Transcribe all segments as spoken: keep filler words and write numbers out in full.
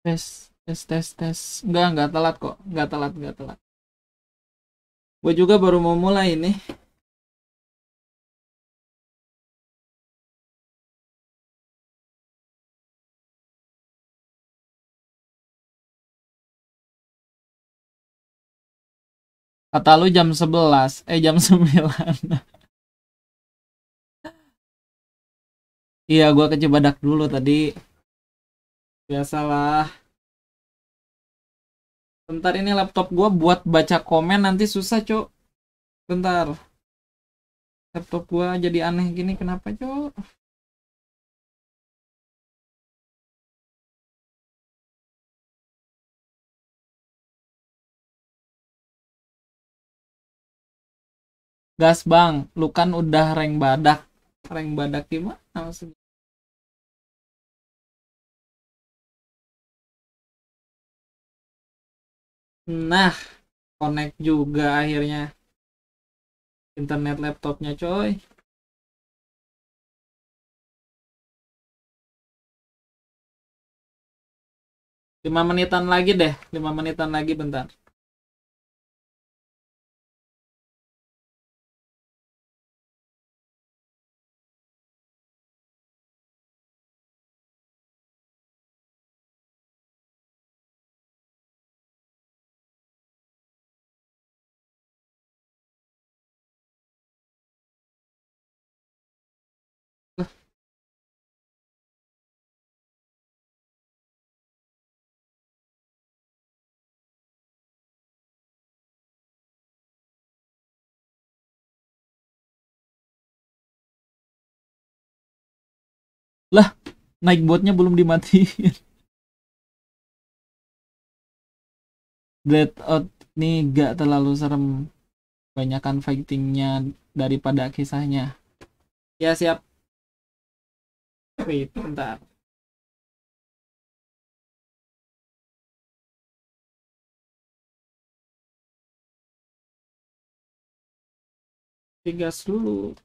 Tes, tes, tes, tes. Enggak, enggak telat kok. Enggak telat, enggak telat. Gue juga baru mau mulai ini. Kata lu jam sebelas, eh jam sembilan. Iya, gua ke Cibadak dulu tadi. Biasalah. Bentar ini laptop gua buat baca komen nanti susah, Cok. Bentar. Laptop gua jadi aneh gini kenapa, Cok? Gas, Bang. Lu kan udah rank badak. Rank badak gimana maksudnya? Nah, connect juga akhirnya internet laptopnya, coy. Lima menitan lagi deh, lima menitan lagi bentar. Lah, naik botnya belum dimatiin. Blade Out nih gak terlalu serem. Banyakan fightingnya daripada kisahnya. Ya siap. Wait, bentar. Gas dulu.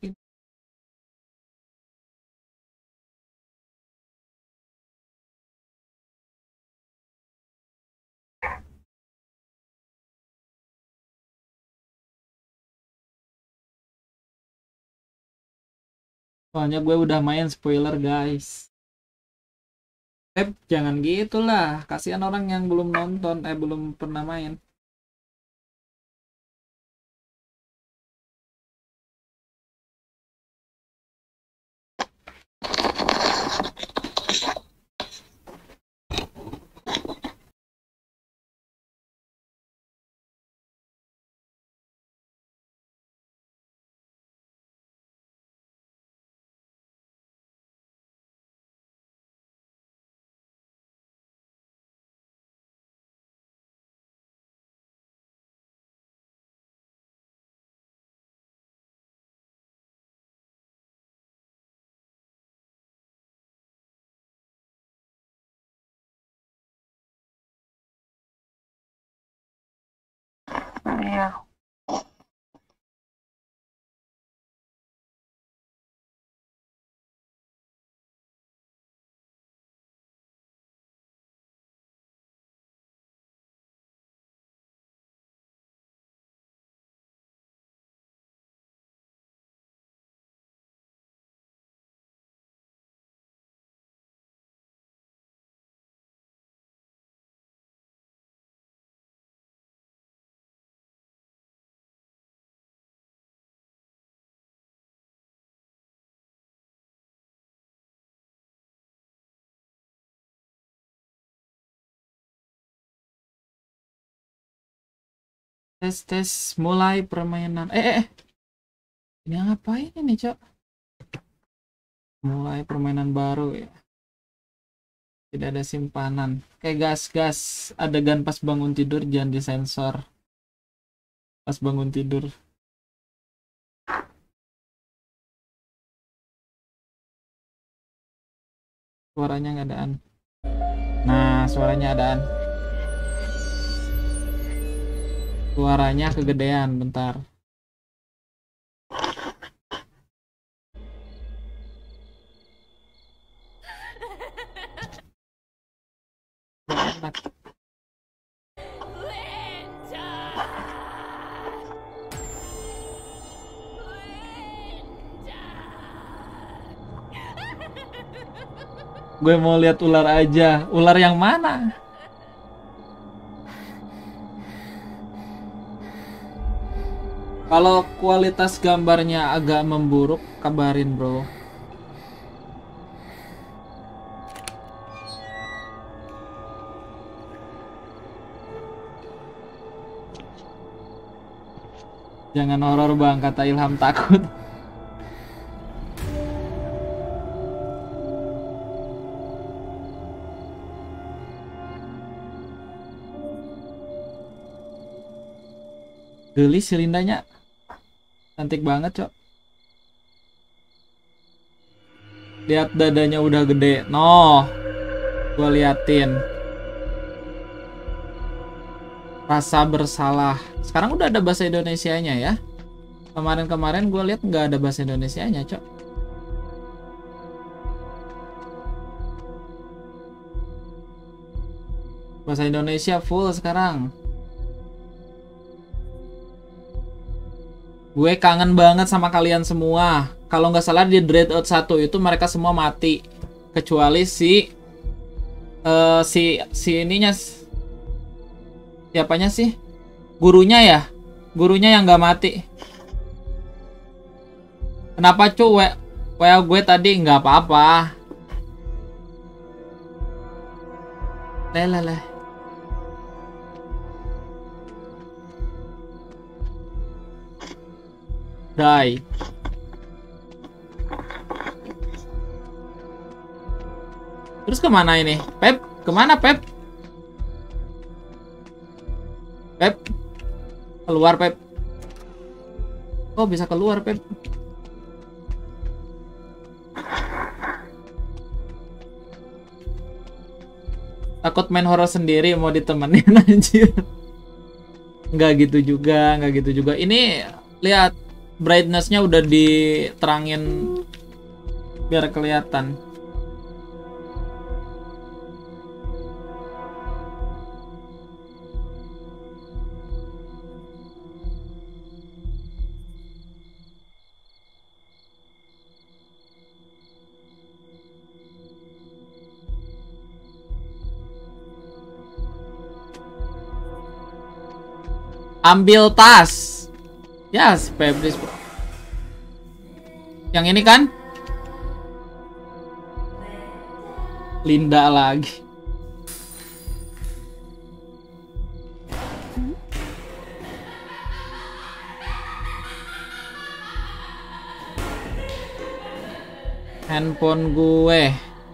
Soalnya gue udah main spoiler, guys. Eh, jangan gitulah. Kasihan orang yang belum nonton, eh belum pernah main. Iya. Tes tes mulai permainan. Eh eh, eh. Ini ngapain ini, Cok? Mulai permainan baru ya. Tidak ada simpanan. Kayak gas-gas adegan pas bangun tidur jangan disensor. Pas bangun tidur. Suaranya nggak adaan. Nah, suaranya adaan. Suaranya kegedean, bentar. Enak. Gue mau lihat ular aja. Ular yang mana? Kalau kualitas gambarnya agak memburuk, kabarin bro. Jangan horor bang, kata Ilham takut. Gelis si Lindanya. Cantik banget, Cok. Lihat dadanya udah gede. Noh. Gua liatin. Rasa bersalah. Sekarang udah ada bahasa Indonesianya ya. Kemarin-kemarin gue lihat nggak ada bahasa Indonesianya, Cok. Bahasa Indonesia full sekarang. Gue kangen banget sama kalian semua. Kalau nggak salah di Dreadout satu itu mereka semua mati. Kecuali si uh, si si ininya, siapanya sih? Gurunya ya? Gurunya yang nggak mati. Kenapa cu? W A gue tadi nggak apa-apa. Lelele. Die. Terus kemana ini? Pep? Kemana Pep? Pep? Keluar Pep. Oh bisa keluar Pep. Takut main horor sendiri mau ditemenin anjir. Nggak gitu juga, nggak gitu juga. Ini lihat brightness-nya udah diterangin biar kelihatan. Ambil tas. Yes, Febris. Yang ini kan? Linda lagi. Handphone gue.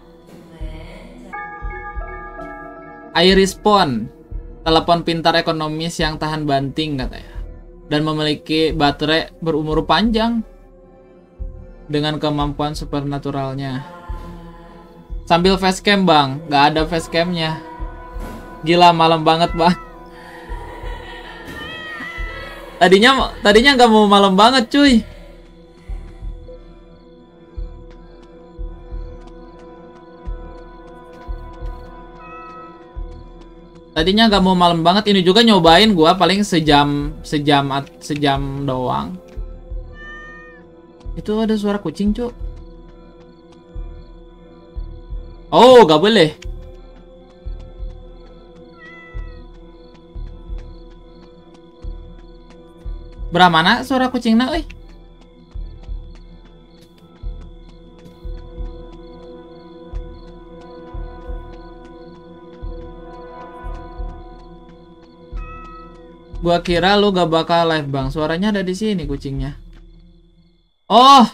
iRespond. Telepon pintar ekonomis yang tahan banting katanya. Dan memiliki baterai berumur panjang. Dengan kemampuan supernaturalnya. Sambil facecam bang. Gak ada facecamnya. Gila malam banget bang. Tadinya tadinya gak mau malam banget cuy. Tadinya gak mau malam banget, ini juga nyobain gua paling sejam sejam sejam doang. Itu ada suara kucing, Cuk. Oh, gak boleh. Berapa mana suara kucingnya, euy? Gua kira lu gak bakal live bang. Suaranya ada di sini kucingnya. Oh,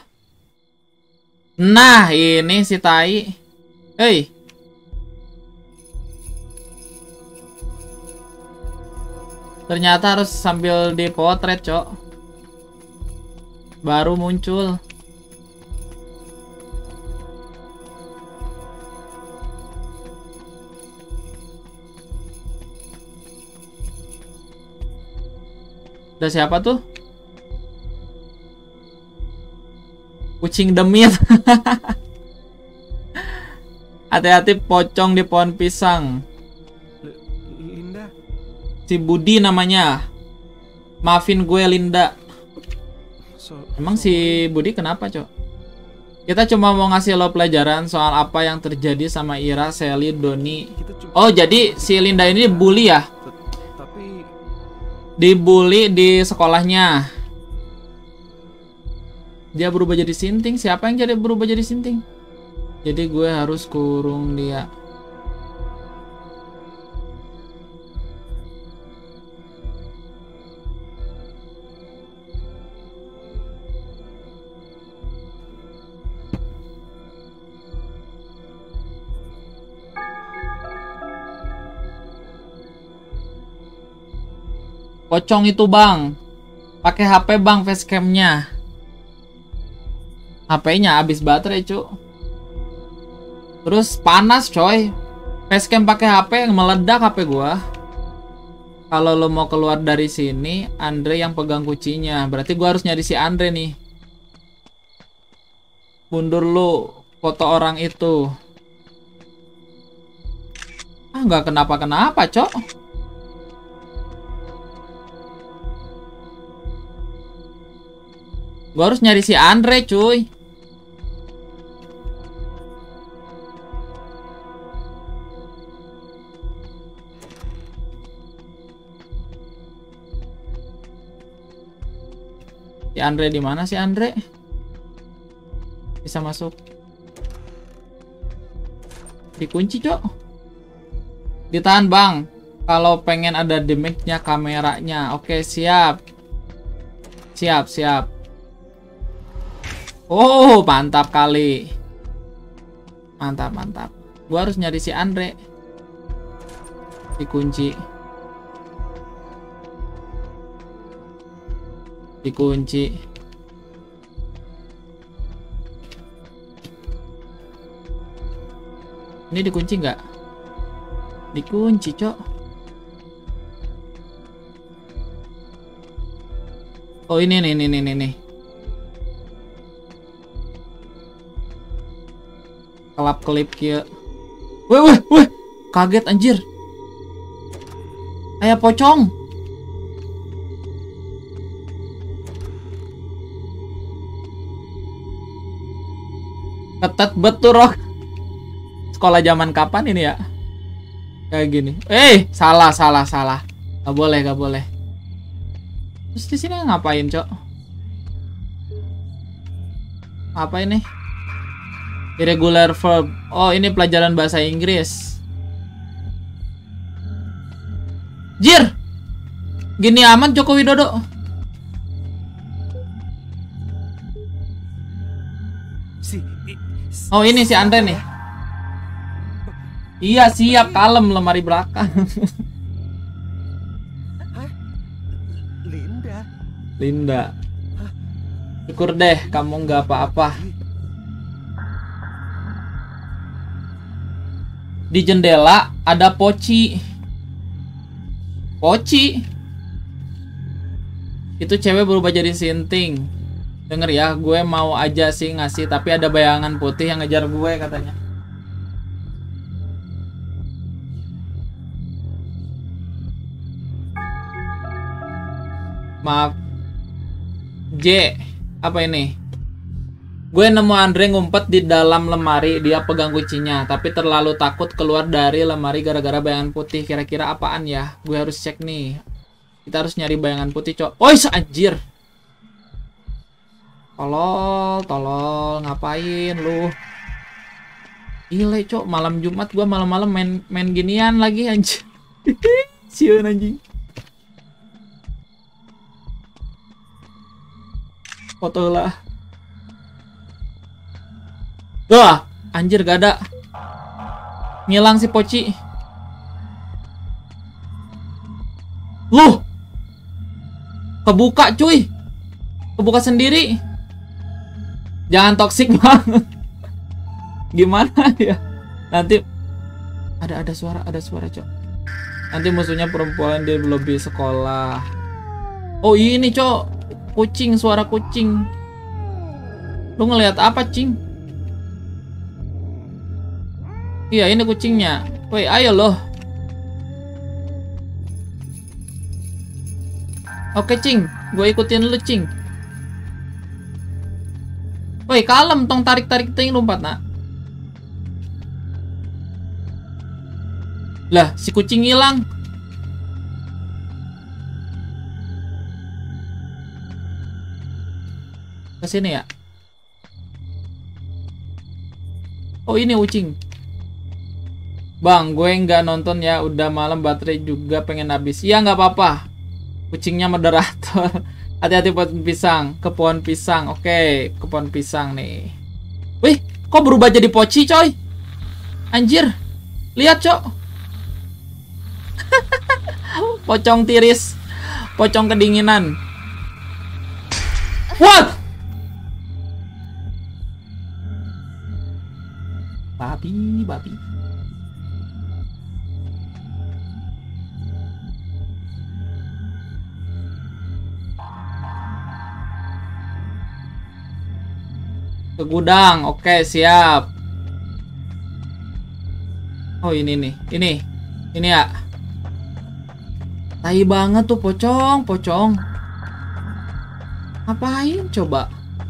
nah ini si tai. Hei, ternyata harus sambil dipotret cok. Baru muncul. Ada siapa tuh? Kucing demit. Hati-hati pocong di pohon pisang. Si Budi namanya. Maafin gue Linda. Emang si Budi kenapa, Cok? Kita cuma mau ngasih lo pelajaran soal apa yang terjadi sama Ira, Sally, Doni. Oh, jadi si Linda ini bully ya? Dibully di sekolahnya. Dia berubah jadi sinting. Siapa yang jadi berubah jadi sinting? Jadi gue harus kurung dia. Pocong itu bang, pakai H P bang facecamnya. H P-nya habis baterai cu. Terus panas coy. Facecam pakai H P meledak H P gua. Kalau lo mau keluar dari sini, Andre yang pegang kuncinya. Berarti gua harus nyari si Andre nih. Mundur lu, foto orang itu. Ah nggak kenapa-kenapa cok. Gue harus nyari si Andre cuy. Si Andre di mana si Andre? Bisa masuk. Dikunci cok. Ditahan bang. Kalau pengen ada damage-nya kameranya. Oke siap. Siap siap. Oh, mantap kali. Mantap, mantap. Gua harus nyari si Andre. Dikunci. Dikunci. Ini dikunci nggak? Dikunci, cok. Oh, ini nih, nih, nih, nih, nih. Kelap kelip kia. Weh weh weh. Kaget anjir. Ayah pocong. Ketat betul roh. Sekolah zaman kapan ini ya? Kayak gini. Eh, salah salah salah. Gak boleh gak boleh. Terus di sini ngapain, cok? Apa ini? Irregular verb. Oh, ini pelajaran bahasa Inggris. Jir. Gini aman Joko Widodo. Oh, ini si Andre nih. Iya, siap kalem lemari belakang. Linda. Linda. Syukur deh kamu nggak apa-apa. Di jendela ada Poci. Poci. Itu cewek berubah jadi sinting. Denger ya, gue mau aja sih ngasih, tapi ada bayangan putih yang ngejar gue katanya. Maaf. J. Apa ini? Gue nemu Andre ngumpet di dalam lemari, dia pegang kuncinya, tapi terlalu takut keluar dari lemari gara-gara bayangan putih. Kira-kira apaan ya? Gue harus cek nih. Kita harus nyari bayangan putih, cok. Oi, anjir. Tolol, tolol, ngapain lu? Gile, cok, malam Jumat gue malam-malam main main ginian lagi anjir. Siun anjing. Foto lah. Wah, anjir gak ada. Ngilang si Poci. Loh. Kebuka cuy. Kebuka sendiri. Jangan toksik banget. Gimana ya? Nanti ada ada suara, ada suara, cok. Nanti musuhnya perempuan di lobi sekolah. Oh, ini, cok. Kucing, suara kucing. Lu ngelihat apa, cing? Iya, ini kucingnya. Woi, ayo loh. Oke, Cing. Gue ikutin lu, Cing. Woi, kalem tong tarik-tarik ting lompat, nak. Lah, si kucing hilang. Ke sini ya. Oh, ini kucing. Bang, gue nggak nonton ya. Udah malam, baterai juga pengen habis. Iya, nggak apa-apa. Kucingnya moderator. Hati-hati pohon pisang. Ke pohon pisang. Oke, ke pohon pisang nih. Wih, kok berubah jadi poci, coy? Anjir. Lihat, cok. Pocong tiris. Pocong kedinginan. What? Babi, babi. Ke gudang. Oke, siap. Oh, ini nih. Ini. Ini ya. Tai banget tuh pocong, pocong. Ngapain coba?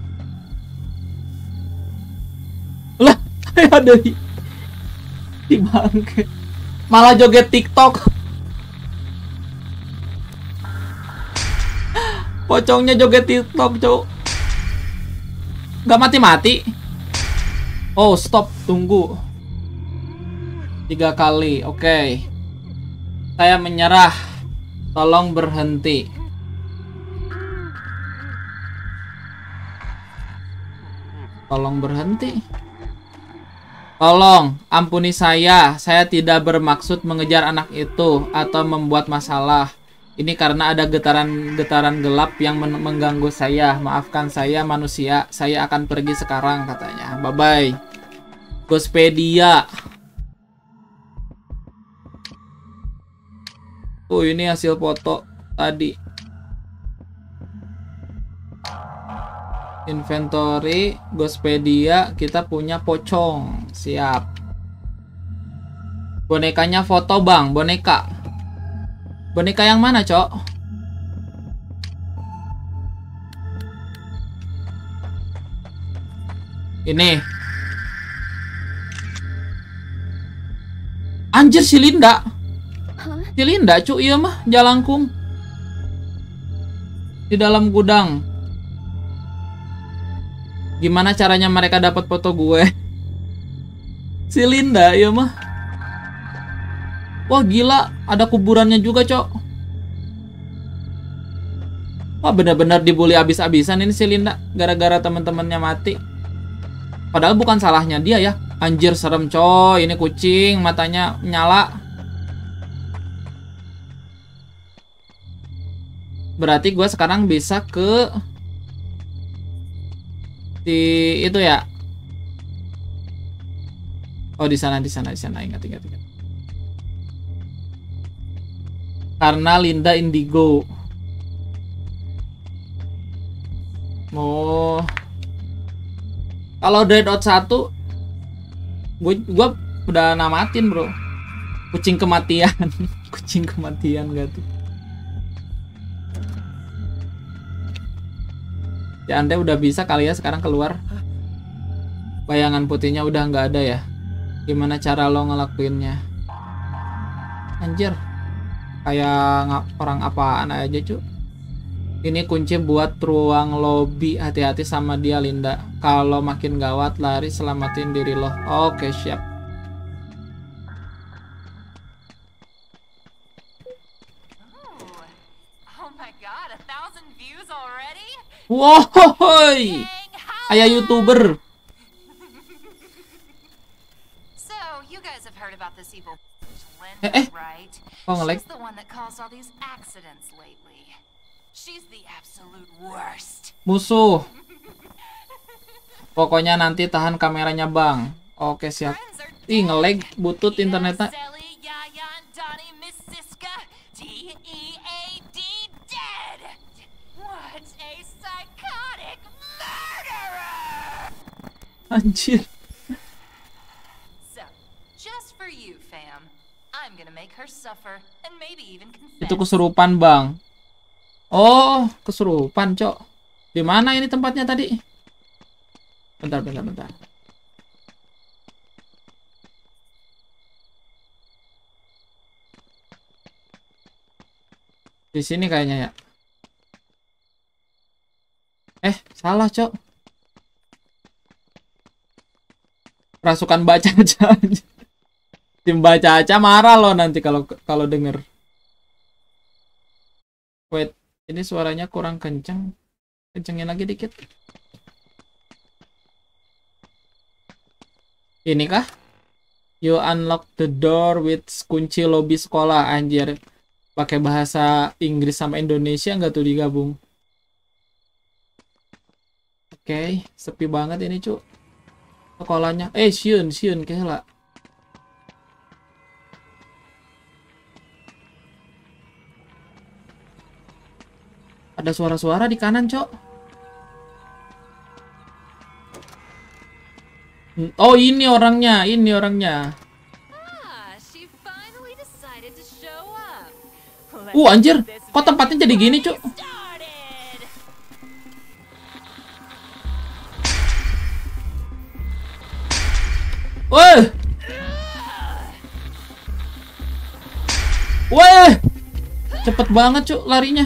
Lah, ada di di bangke. Malah joget TikTok. Pocongnya joget TikTok, cowok. Gak mati-mati. Oh, stop, tunggu. Tiga kali, oke. Saya menyerah. Tolong berhenti. Tolong berhenti. Tolong, ampuni saya. Saya tidak bermaksud mengejar anak itu atau membuat masalah. Ini karena ada getaran-getaran gelap yang mengganggu saya. Maafkan saya manusia. Saya akan pergi sekarang katanya. Bye-bye. Ghostpedia. Oh, ini hasil foto tadi. Inventory, Ghostpedia, kita punya pocong. Siap. Bonekanya foto, Bang. Boneka. Boneka yang mana, Cok? Ini. Anjir, si Linda. Si Linda, cu, iya mah, jalangkung. Di dalam gudang. Gimana caranya mereka dapat foto gue? Si Linda, iya mah. Wah, gila, ada kuburannya juga, Cok. Wah, benar-benar dibully abis-abisan ini si Linda gara-gara teman-temannya mati. Padahal bukan salahnya dia ya. Anjir, serem, coy. Ini kucing, matanya nyala. Berarti gue sekarang bisa ke di itu ya. Oh, di sana, di sana, di sana. Ingat, ingat, ingat. Karena Linda indigo. Oh. Kalau Dreadout satu gue gue udah namatin, bro. Kucing kematian. Kucing kematian gak tuh? Ya, Anda udah bisa kali ya sekarang keluar. Bayangan putihnya udah nggak ada ya. Gimana cara lo ngelakuinnya? Anjir. Kayak orang apaan aja, cu. Ini kunci buat ruang lobby. Hati-hati sama dia, Linda. Kalau makin gawat, lari, selamatin diri lo. Oke, siap. Wow, ayah YouTuber. Eh, eh. Oh, nge-lag. Musuh. Pokoknya nanti tahan kameranya, Bang. Oke, siap. Ih, nge-lag butut internetnya. Anjir. Itu kesurupan, Bang. Oh, kesurupan, Cok. Di mana ini tempatnya tadi? Bentar, bentar, bentar. Di sini kayaknya ya. Eh, salah, Cok. Rasukan baca aja. Tim baca aja marah loh nanti kalau kalau denger. Wait, ini suaranya kurang kenceng. Kencengin lagi dikit. Ini kah? You unlock the door with kunci lobi sekolah. Anjir. Pakai bahasa Inggris sama Indonesia nggak tuh digabung? Oke, okay, sepi banget ini, Cuk. Sekolahnya. Eh, Shun, Shun, kela. Ada suara-suara di kanan, Cok. Oh, ini orangnya, ini orangnya. Uh, anjir. Kok tempatnya jadi gini, Cuk? Weh. Weh. Cepet banget, Cuk, larinya.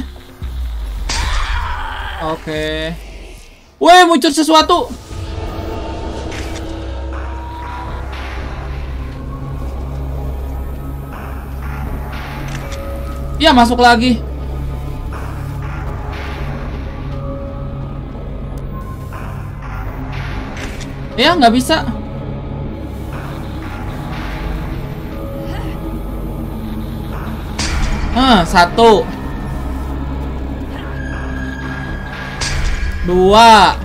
Oke. Okay. Weh, muncul sesuatu. Ya, masuk lagi. Ya, nggak bisa. Ah, satu. Dua.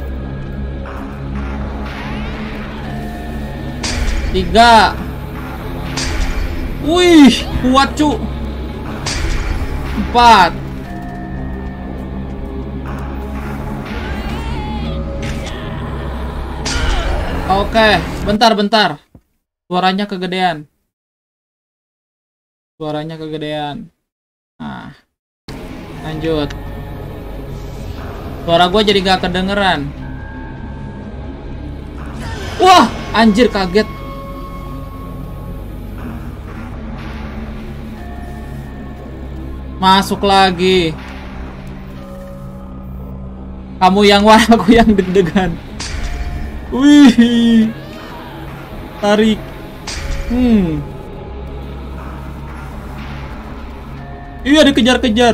Tiga. Wih, kuat, Cuk. Empat. Oke, bentar-bentar. Suaranya kegedean. Suaranya kegedean. Nah, lanjut. Suara gue jadi gak kedengeran. Wah, anjir, kaget. Masuk lagi. Kamu yang wah, aku yang deg-degan. Wih. Tarik. Hmm. Iya, dikejar-kejar.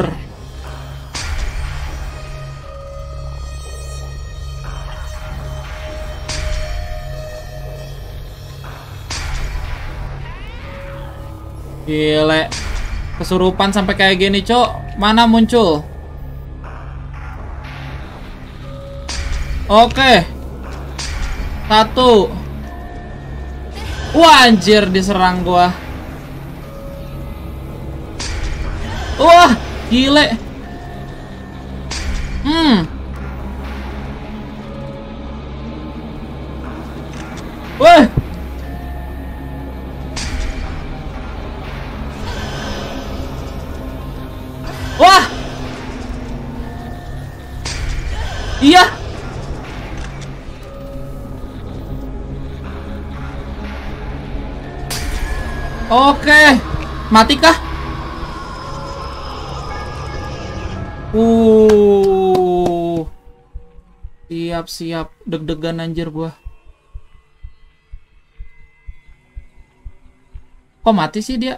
Gile. Kesurupan sampai kayak gini, Cok. Mana muncul? Oke. Satu. Wah, anjir, diserang gua. Wah, gile. Hmm. Wah. Wah. Iya. Oke. Mati kah? Uh. Siap-siap. Deg-degan anjir gua. Kok mati sih dia?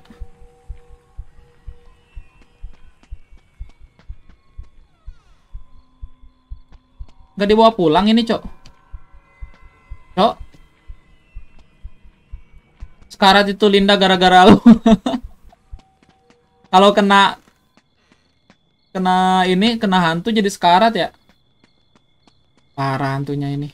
Gak dibawa pulang ini, Cok. Cok. Sekarat itu Linda gara-gara lu. Kalau kena kena ini, kena hantu jadi sekarat ya. Parah hantunya ini.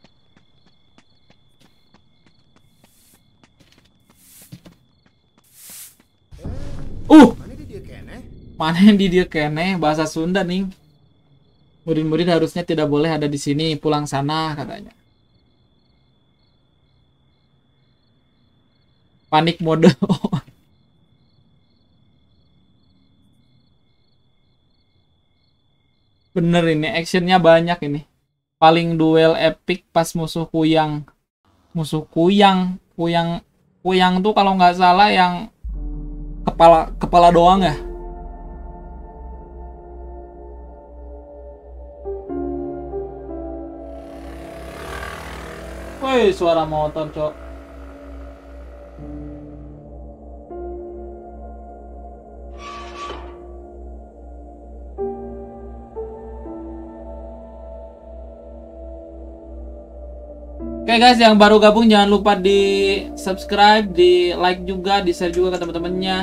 Uh. Mana yang di dia kene? Bahasa Sunda nih. Murid-murid harusnya tidak boleh ada di sini, pulang sana katanya. Panik mode. Bener ini, actionnya banyak ini. Paling duel epic pas musuh kuyang. Musuh kuyang. Kuyang kuyang tuh kalau nggak salah yang kepala kepala doang ya. Woi, suara motor, cok. Oke guys, yang baru gabung jangan lupa di subscribe, di like juga, di share juga ke teman-temannya.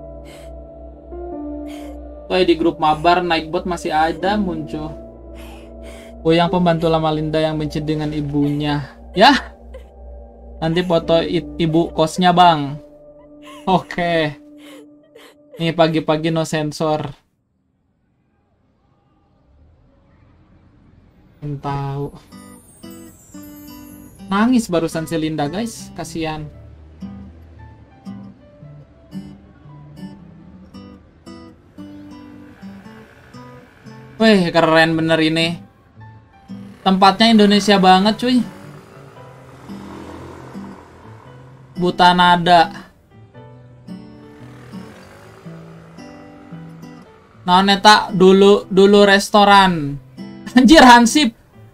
Woi, di grup mabar Nightbot masih ada muncul. Oh, yang pembantu lama Linda yang benci dengan ibunya. Ya. Nanti foto ibu kosnya, Bang. Oke. Nih pagi-pagi no sensor. Tahu. Nangis barusan si Linda, guys. Kasihan. Wih, keren bener ini. Tempatnya Indonesia banget, cuy. Buta nada. Nah, neta dulu dulu restoran. Anjir, Hansip.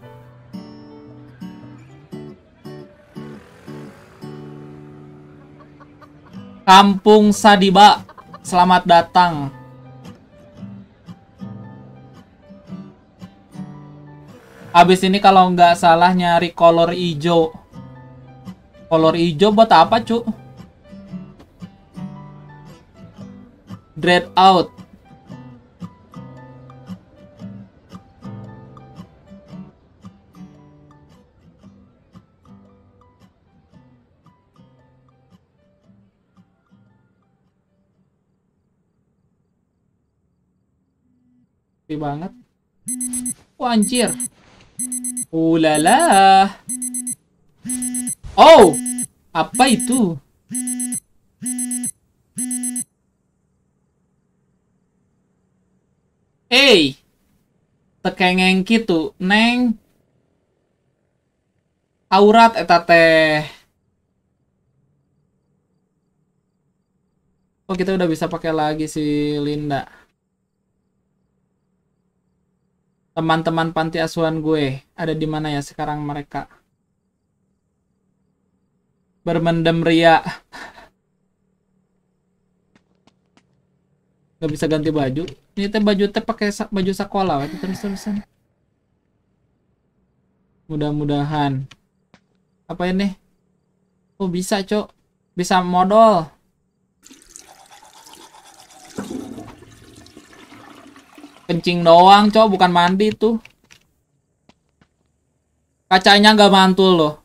Kampung Sadiba, selamat datang. Habis ini kalau nggak salah nyari kolor hijau. Kolor hijau buat apa, cu? Dread out. Banget. Oh, anjir. Ulala. Oh, apa itu? Eh, tekengeng gitu, neng. Aurat eta teh. Oh, kita udah bisa pakai lagi si Linda. Teman-teman panti asuhan gue ada di mana ya sekarang mereka? Bermendem ria. Gak bisa ganti baju. Ini teh baju teh pakai baju sekolah itu terus-terusan. Mudah-mudahan. Apa ini? Oh, bisa, Cok. Bisa modal. Kencing doang, Cok, bukan mandi tuh. Kacanya nggak mantul loh.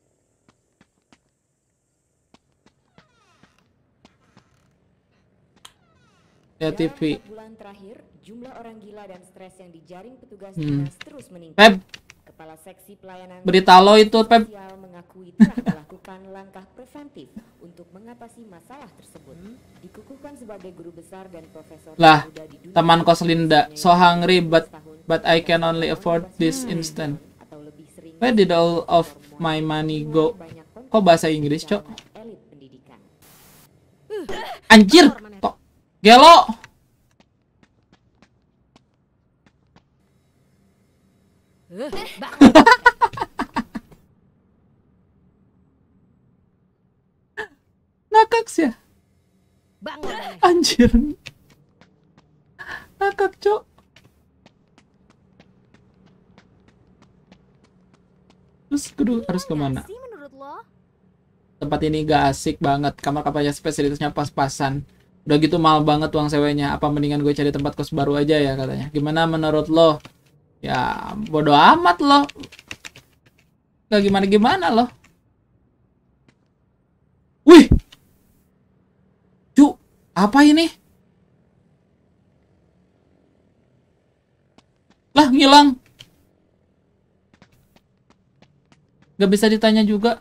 Ya T V. Bulan terakhir, jumlah orang gila dan stres yang dijaring petugas Hmm. dinas terus meningkat. Pep, Kepala Seksi Pelayanan berita lo itu, Pep. Sosial mengakui telah melakukan langkah preventif untuk mengatasi masalah tersebut. Dikukuhkan sebagai guru besar dan profesor Lah, termuda di dunia. teman kos Linda, so hungry but but I can only afford this instant. Atau lebih sering, Where did all of my money go? Kok bahasa Inggris, Cok? elit pendidikan. Anjir, tok. Gelo. Nakak sih ya. Anjir. Nakak, Cok. Terus kudu harus kemana? Tempat ini gak asik banget. Kamar kapasitas fasilitasnya pas-pasan. Udah gitu mahal banget uang sewanya. Apa mendingan gue cari tempat kos baru aja ya katanya. Gimana menurut lo? Ya bodo amat lo. Gak gimana-gimana lo. Wih. Cu, apa ini? Lah, ngilang. Gak bisa ditanya juga.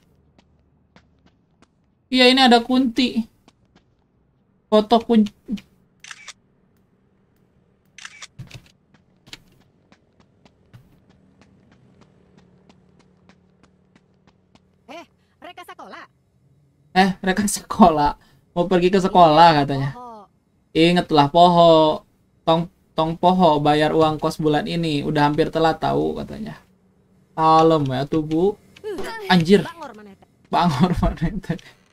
Iya, ini ada kunti. Foto kunci. sekolah. Eh, mereka sekolah. Mau pergi ke sekolah katanya. Oh, Ingatlah poho. Tong tong poho bayar uang kos bulan ini. Udah hampir telat tahu katanya. Kalem ya tuh Bu. Anjir. bangor mana eta? Bangor mana itu.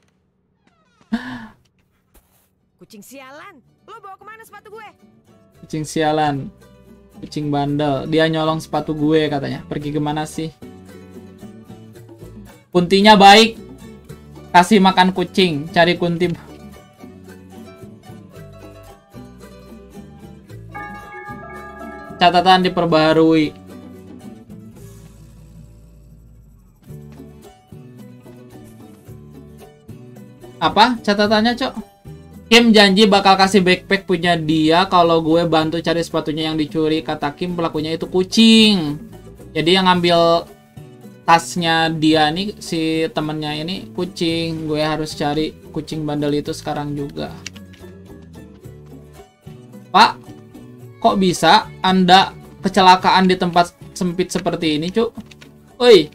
Kucing sialan. Lo bawa kemana sepatu gue? Kucing sialan. Kucing bandel. Dia nyolong sepatu gue katanya. Pergi kemana sih? Kuntinya baik. Kasih makan kucing. Cari kunti. Catatan diperbaharui. Apa catatannya, Cok? Kim janji bakal kasih backpack punya dia kalau gue bantu cari sepatunya yang dicuri. Kata Kim pelakunya itu kucing. Jadi yang ngambil tasnya dia nih, si temennya ini kucing. Gue harus cari kucing bandel itu sekarang juga. Pak, kok bisa Anda kecelakaan di tempat sempit seperti ini, Cuk? Oi.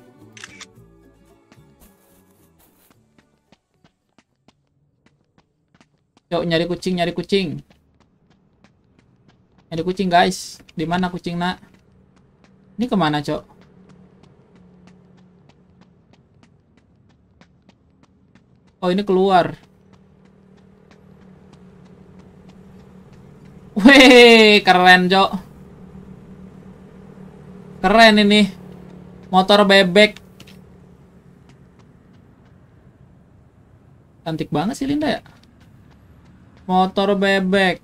Yuk nyari kucing, nyari kucing. Nyari kucing, guys. Di mana kucing, Nak? Ini kemana, Cok? Oh, ini keluar. Wih, keren, Cok. Keren ini. Motor bebek. Cantik banget sih Linda ya. Motor bebek.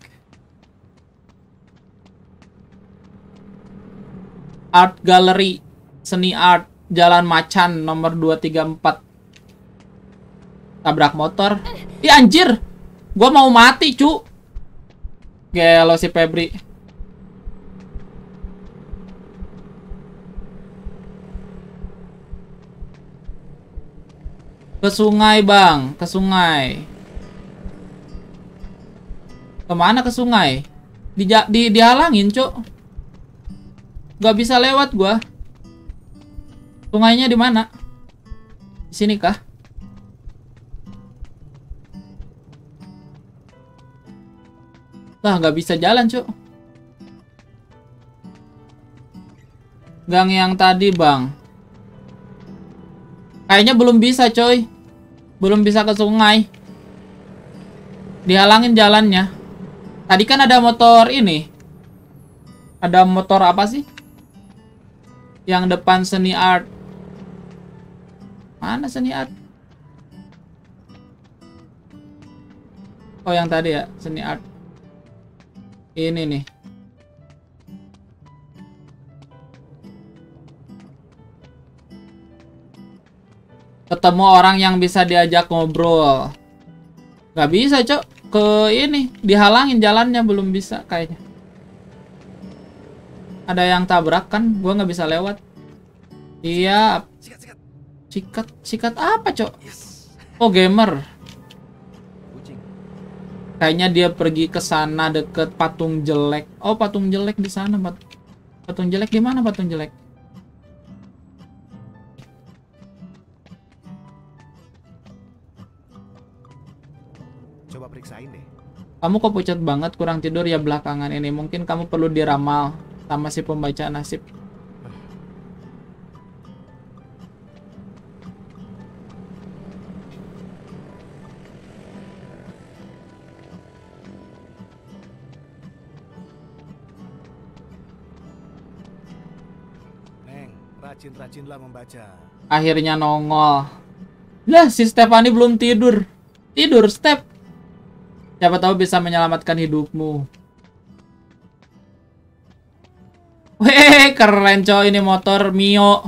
Art Gallery. Seni art. Jalan Macan nomor dua tiga empat. Tabrak motor. Ih anjir. Gua mau mati, cu. Gelo si Febri. Ke sungai, Bang. Ke sungai. Kemana ke sungai? Di, di dihalangin, Cok. Gak bisa lewat gua. Sungainya di mana? Di sini kah? Lah, nggak bisa jalan, Cok. Gang yang tadi, Bang. Kayaknya belum bisa, coy. Belum bisa ke sungai. Dihalangin jalannya. Tadi kan ada motor ini. Ada motor apa sih? Yang depan seni art. Mana seni art? Oh, yang tadi ya, seni art. Ini nih. Ketemu orang yang bisa diajak ngobrol. Gak bisa, Cok. Ke ini. Dihalangin jalannya. Belum bisa kayaknya. Ada yang tabrak kan. Gua gak bisa lewat. Iya. Sikat. Sikat apa, Cok? Oh, gamer. Kayaknya dia pergi ke sana deket patung jelek. Oh, patung jelek di sana. Pat patung jelek di mana patung jelek? Coba periksain deh. Kamu kok pucat banget, kurang tidur ya belakangan ini. Mungkin kamu perlu diramal sama si pembaca nasib. Neng, rajin-rajinlah membaca. Akhirnya nongol. Lah, si Stefani belum tidur. Tidur, Step. Siapa tahu bisa menyelamatkan hidupmu. Weh, keren coy ini motor Mio.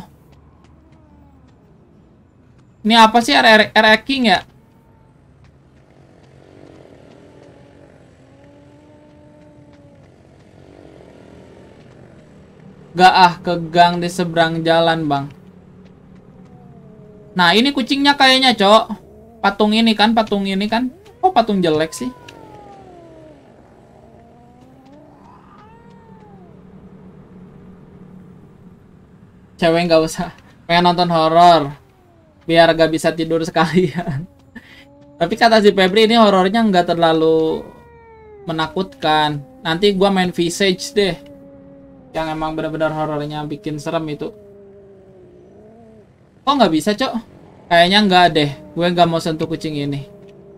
Ini apa sih, R R King ya? Gak ah, ke gang di seberang jalan, Bang. Nah, ini kucingnya kayaknya, Cok. Patung ini kan, patung ini kan. Oh, patung jelek sih. Cewek nggak usah. Pengen nonton horor. biar gak bisa tidur sekalian. Tapi kata si Febri ini horornya nggak terlalu menakutkan. Nanti gua main Visage deh, yang emang benar-benar horornya bikin serem itu. Kok nggak bisa, Cok? Kayaknya nggak deh. Gue nggak mau sentuh kucing ini.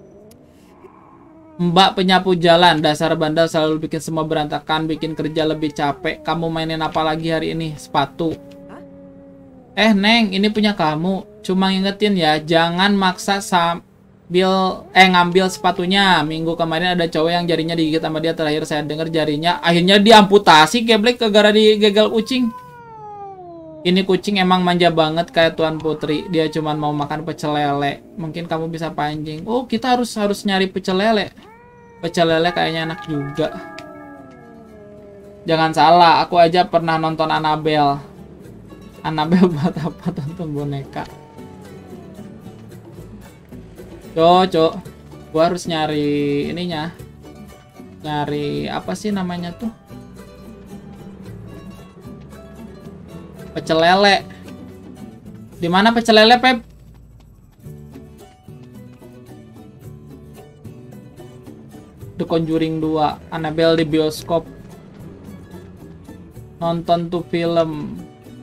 Mbak penyapu jalan, dasar bandel selalu bikin semua berantakan, bikin kerja lebih capek. Kamu mainin apa lagi hari ini? Sepatu. Eh, Neng, ini punya kamu. Cuma ngingetin ya, jangan maksa sambil eh ngambil sepatunya. Minggu kemarin ada cowok yang jarinya digigit sama dia. Terakhir saya dengar jarinya akhirnya diamputasi, geblek, gara-gara digegal kucing. Ini kucing emang manja banget kayak Tuan Putri. Dia cuma mau makan pecel lele. Mungkin kamu bisa pancing. Oh, kita harus harus nyari pecel lele. Pecel lele kayaknya enak juga. Jangan salah, aku aja pernah nonton Annabelle. Annabelle buat apa tonton boneka? Cok, cok. Gua harus nyari ininya. Nyari apa sih namanya tuh? Pecel lele. Di mana pecel lele, Pep? The Conjuring dua, Annabelle di bioskop. Nonton tuh film.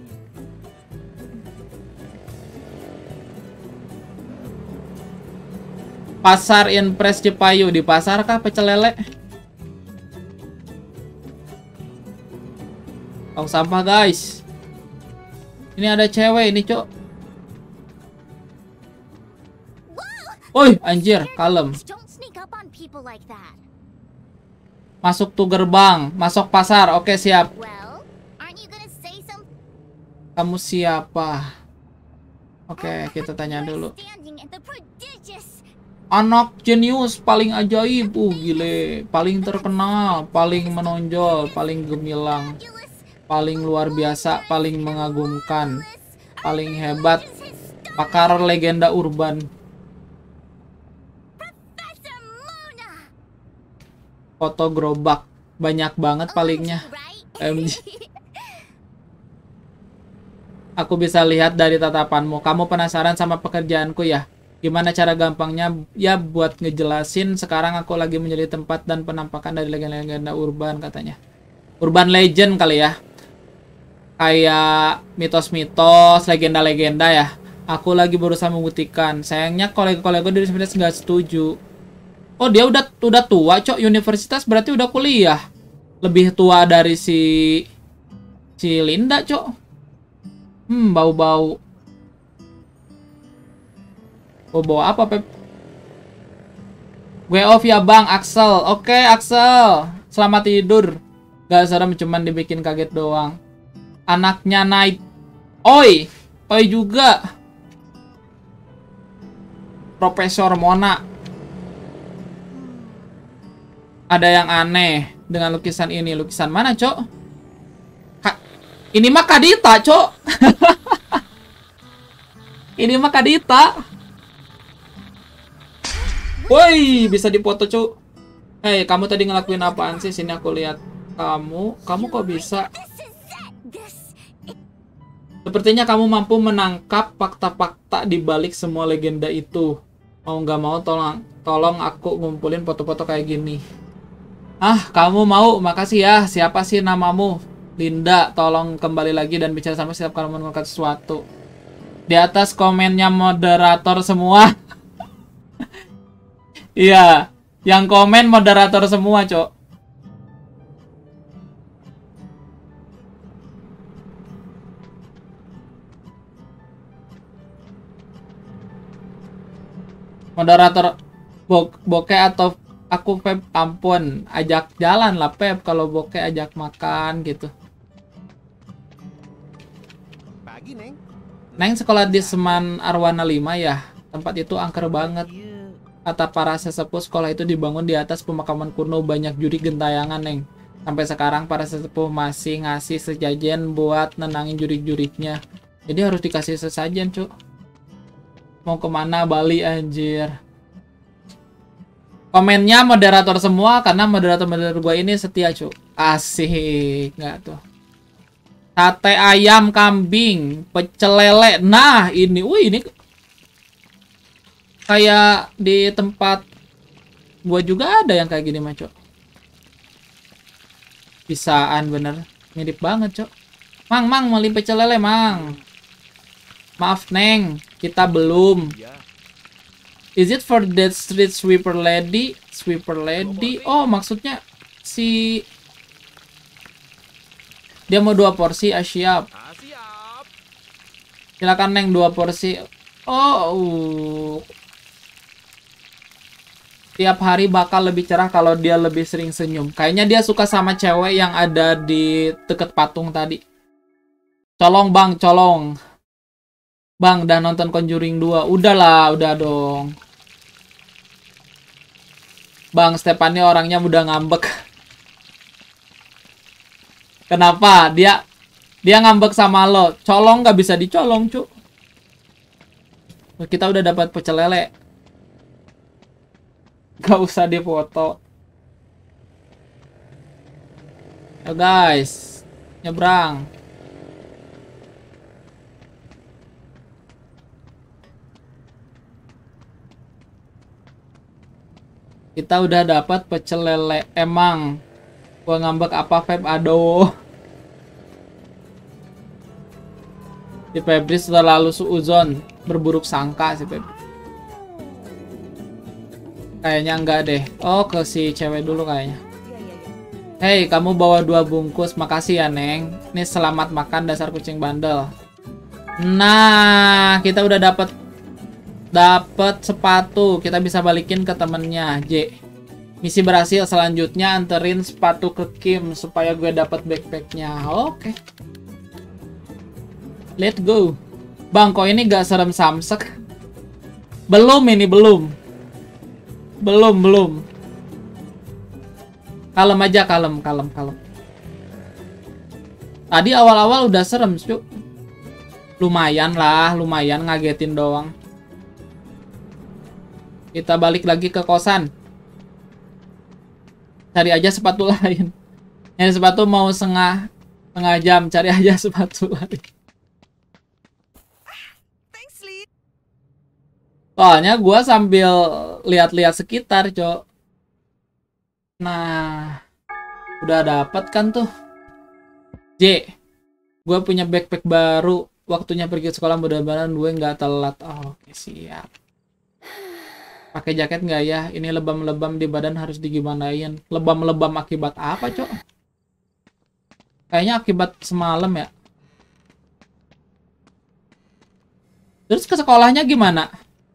Pasar Impres Cipayu. Di pasar kah pecel lele? Tong sampah, guys. Ini ada cewek ini, Cok. Woi, anjir, kalem. Masuk tuh gerbang, masuk pasar. Oke, siap. Kamu siapa? Oke, kita tanya dulu. Anak jenius paling ajaib. Uh, gile. Paling terkenal, paling menonjol, paling gemilang. Paling luar biasa, paling mengagumkan, paling hebat, pakar legenda urban. Foto gerobak, banyak banget palingnya. M G. Aku bisa lihat dari tatapanmu. Kamu penasaran sama pekerjaanku ya? Gimana cara gampangnya? Ya buat ngejelasin, sekarang aku lagi menjadi tempat dan penampakan dari legenda-legenda urban katanya. Urban legend kali ya. Kayak mitos-mitos, legenda-legenda ya. Aku lagi berusaha membuktikan. Sayangnya kolego-kolego dari universitas nggak setuju. Oh, dia udah udah tua, Cok. Universitas berarti udah kuliah. Lebih tua dari si si Linda, Cok. Hmm, bau-bau. Bau-bau apa, Pep? Gue off ya, Bang. Axel. Oke, Axel. Selamat tidur. Gak serem, cuman dibikin kaget doang. Anaknya Night. Oi, Oi juga. Profesor Mona. Ada yang aneh dengan lukisan ini. Lukisan mana, Cok? Ka ini mah Kadita, Cok. Ini mah Kadita. Woi, bisa dipoto, Cok. Hei, kamu tadi ngelakuin apaan sih? Sini aku lihat. Kamu, kamu kok bisa? Sepertinya kamu mampu menangkap fakta-fakta di balik semua legenda itu. Mau nggak mau tolong, tolong aku ngumpulin foto-foto kayak gini. Ah, kamu mau? Makasih ya. Siapa sih namamu? Linda, tolong kembali lagi dan bicara sama setiap kamu menemukan sesuatu. Di atas komennya moderator semua. Iya, yang komen moderator semua, Cok. Moderator bo bokeh atau aku, Pep? Ampun, ajak jalan lah, Pep. Kalau bokeh ajak makan gitu. Pagi, Neng. Neng sekolah di Seman Arwana lima ya. Tempat itu angker banget. Kata para sesepuh, sekolah itu dibangun di atas pemakaman kuno, banyak juri gentayangan, Neng. Sampai sekarang para sesepuh masih ngasih sesajen buat nenangin jurik-juriknya. Jadi harus dikasih sesajen, Cuk. Mau kemana? Bali, anjir. Komennya moderator semua karena moderator-moderator gue ini setia, Cuk. Asik, nggak tuh. Sate ayam, kambing, pecel lele. Nah, ini, wih, ini Kayak di tempat gua juga ada yang kayak gini mah, Cok. Bisaan bener. Mirip banget, Cok. Mang, Mang, mau limpah pecel lele, Mang. Maaf, Neng. Kita belum. Iya. Is it for that street sweeper lady? Sweeper lady? Oh, maksudnya si... Dia mau dua porsi, ah, siap. Ah, siap. Silakan, Neng, dua porsi. Oh, uh. Tiap hari bakal lebih cerah kalau dia lebih sering senyum. Kayaknya dia suka sama cewek yang ada di deket patung tadi. Colong, Bang, colong. Bang, udah nonton Conjuring dua. Udahlah, udah dong. Bang, Stephanie orangnya mudah ngambek. Kenapa? Dia dia ngambek sama lo. Colong nggak bisa dicolong, cu. Kita udah dapat pecel lele. Gak usah difoto. Yo guys, nyebrang. Kita udah dapat pecel lele. Emang gua ngambek apa, Feb? Aduh. Si Febri selalu suuzon, berburuk sangka si Febri. Kayaknya enggak deh. Oh, ke si cewek dulu kayaknya. Hei, kamu bawa dua bungkus. Makasih ya, Neng. Ini selamat makan dasar kucing bandel. Nah, kita udah dapat dapat sepatu. Kita bisa balikin ke temennya, J. Misi berhasil. Selanjutnya anterin sepatu ke Kim supaya gue dapat backpacknya. Oke. Let's go. Bang, kok ini gak serem samsek? Belum ini, belum. Belum, belum. Kalem aja, kalem, kalem, kalem. Tadi awal-awal udah serem, cu. Lumayan lah, lumayan ngagetin doang. Kita balik lagi ke kosan. Cari aja sepatu lain. Nyari sepatu mau setengah, setengah jam. Cari aja sepatu lain. Thanks, Lee. Soalnya gue sambil lihat-lihat sekitar, Cok. Nah, udah dapat kan tuh. J, gue punya backpack baru. Waktunya pergi ke sekolah, mudah-mudahan gue nggak telat. Oh, oke, siap. Pakai jaket nggak ya? Ini lebam-lebam di badan harus digimanain. Lebam-lebam akibat apa, Cok? Kayaknya akibat semalam ya. Terus ke sekolahnya gimana?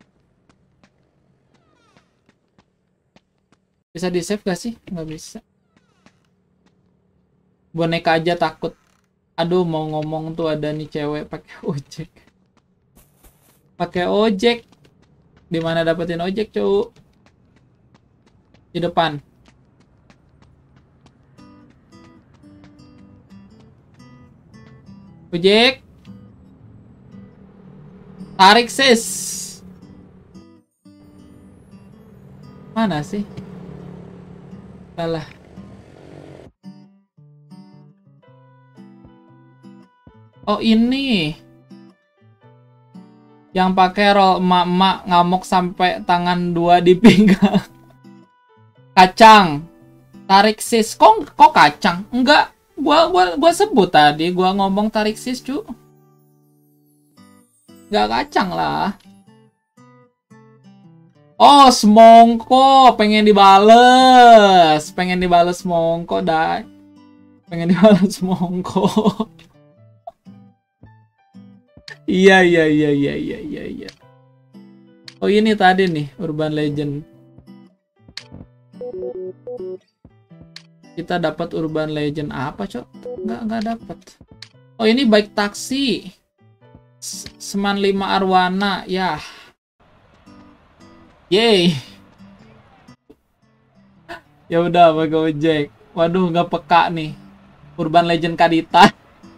Bisa di save gak sih? Nggak bisa. Boneka aja takut. Aduh, mau ngomong tuh ada nih cewek pakai ojek. Pakai ojek. Di mana dapetin ojek, cu? Di depan. Ojek. Tarik, sis. Mana sih? Salah. Oh, ini. Yang pakai roll emak-emak ngamuk sampai tangan dua di pinggang. Kacang. Tarik sis. Kok kok kacang? Enggak. Gua gua gua sebut tadi, gua ngomong tarik sis, cu. Enggak kacang lah. Oh, semongko pengen dibales. Pengen dibales semongko, dai. Pengen dibales semongko. Iya, iya, iya, iya, iya, iya, iya. Oh, ini tadi nih, Urban Legend. Kita dapat Urban Legend apa, Cok? Nggak, nggak dapat. Oh, ini bike taksi. Seman lima Arwana, ya. Yeay. Ya udah, pakai ojek. Waduh, nggak peka nih. Urban Legend Kadita.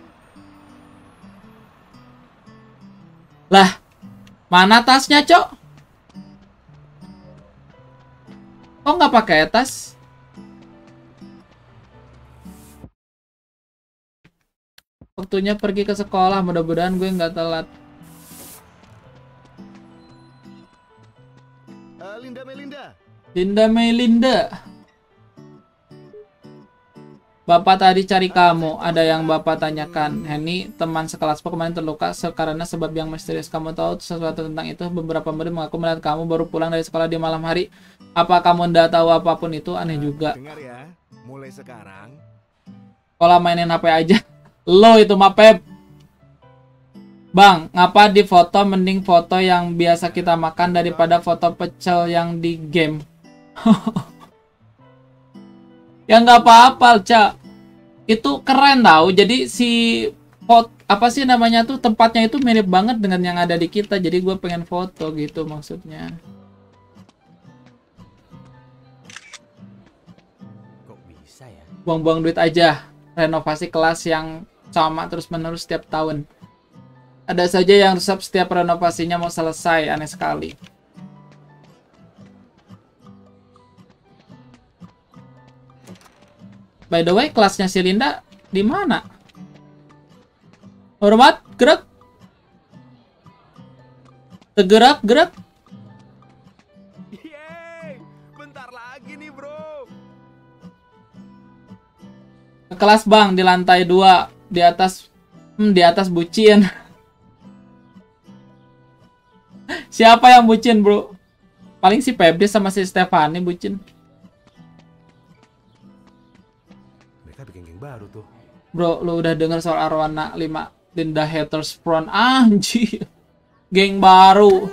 Lah, mana tasnya, Cok? Kok nggak pakai tas? Waktunya pergi ke sekolah, mudah-mudahan gue nggak telat. Eh, Linda Melinda. Linda Melinda. Bapak tadi cari kamu. Ada yang Bapak tanyakan. Henny, teman sekelasku kemarin terluka karena sebab yang misterius. Kamu tahu sesuatu tentang itu? Beberapa murid mengaku melihat kamu baru pulang dari sekolah di malam hari. Apa kamu ndak tahu apapun itu? Aneh juga. Dengar ya, mulai sekarang. Kalau mainin H P aja. Lo itu mah Pep. Bang, ngapa di foto mending foto yang biasa kita makan daripada foto pecel yang di game? Ya nggak apa-apa, Cak. Itu keren tau. Jadi si pot apa sih namanya tuh tempatnya itu mirip banget dengan yang ada di kita. Jadi gue pengen foto gitu maksudnya. Kok bisa ya? Buang-buang duit aja. Renovasi kelas yang sama terus-menerus setiap tahun. Ada saja yang rusak setiap renovasinya mau selesai. Aneh sekali. By the way, kelasnya si Linda di mana? Hormat, gerak. Tergerak, gerak. Yeay, bentar lagi nih bro. Ke kelas bang di lantai dua di atas, hmm, di atas bucin. Siapa yang bucin bro? Paling si Febri sama si Stefani bucin. Mereka bikin geng baru tuh. Bro, lu udah denger soal Arwana lima Linda Haters Front? Anjir. Geng baru.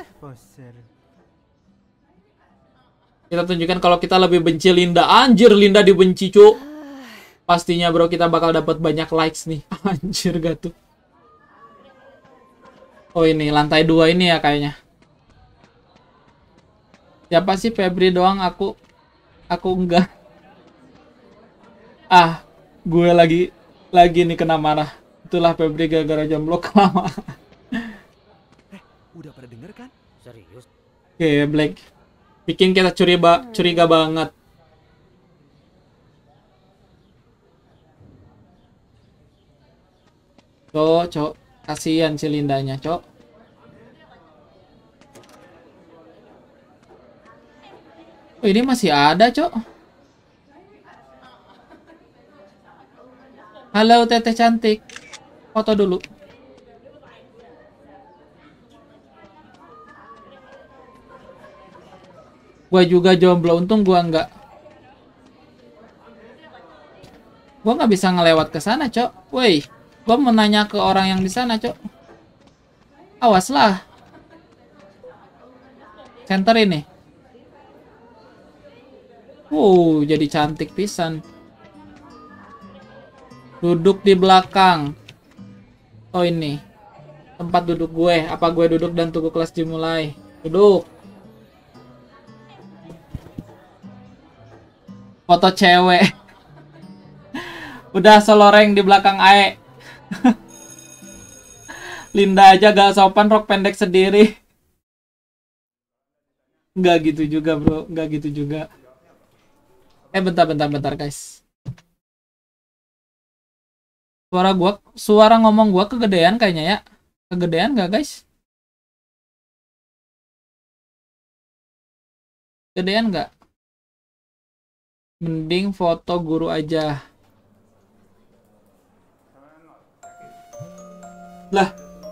Kita tunjukkan kalau kita lebih benci Linda. Anjir, Linda dibenci, cuk. Pastinya bro, kita bakal dapat banyak likes nih. Anjir gak tuh. Oh ini, lantai dua ini ya kayaknya. Siapa sih Febri doang? Aku Aku enggak. Ah, gue lagi Lagi nih kena marah. Itulah Febri gara-gara jamblok lama. Eh, udah pada denger kan? Serius? Oke, Black. Bikin kita curiga, curiga banget. Cok, cok. Kasihan si Lindanya, cok. Oh, ini masih ada, cok. Halo, teteh cantik. Foto dulu. Gua juga jomblo, untung gua enggak. Gua nggak bisa ngelewat ke sana, cok. Woi, gua mau nanya ke orang yang di sana, cok. Awaslah. Center ini. Wow, jadi cantik pisan. Duduk di belakang. Oh ini. Tempat duduk gue. Apa gue duduk dan tunggu kelas dimulai? Duduk. Foto cewek. Udah seloreng di belakang Ae. Linda aja gak sopan, rok pendek sendiri. Nggak gitu juga bro. Nggak gitu juga. Eh bentar bentar bentar guys. Suara gua, suara ngomong gua kegedean kayaknya ya. Kegedean nggak guys? Kegedean nggak? Mending foto guru aja. Lah.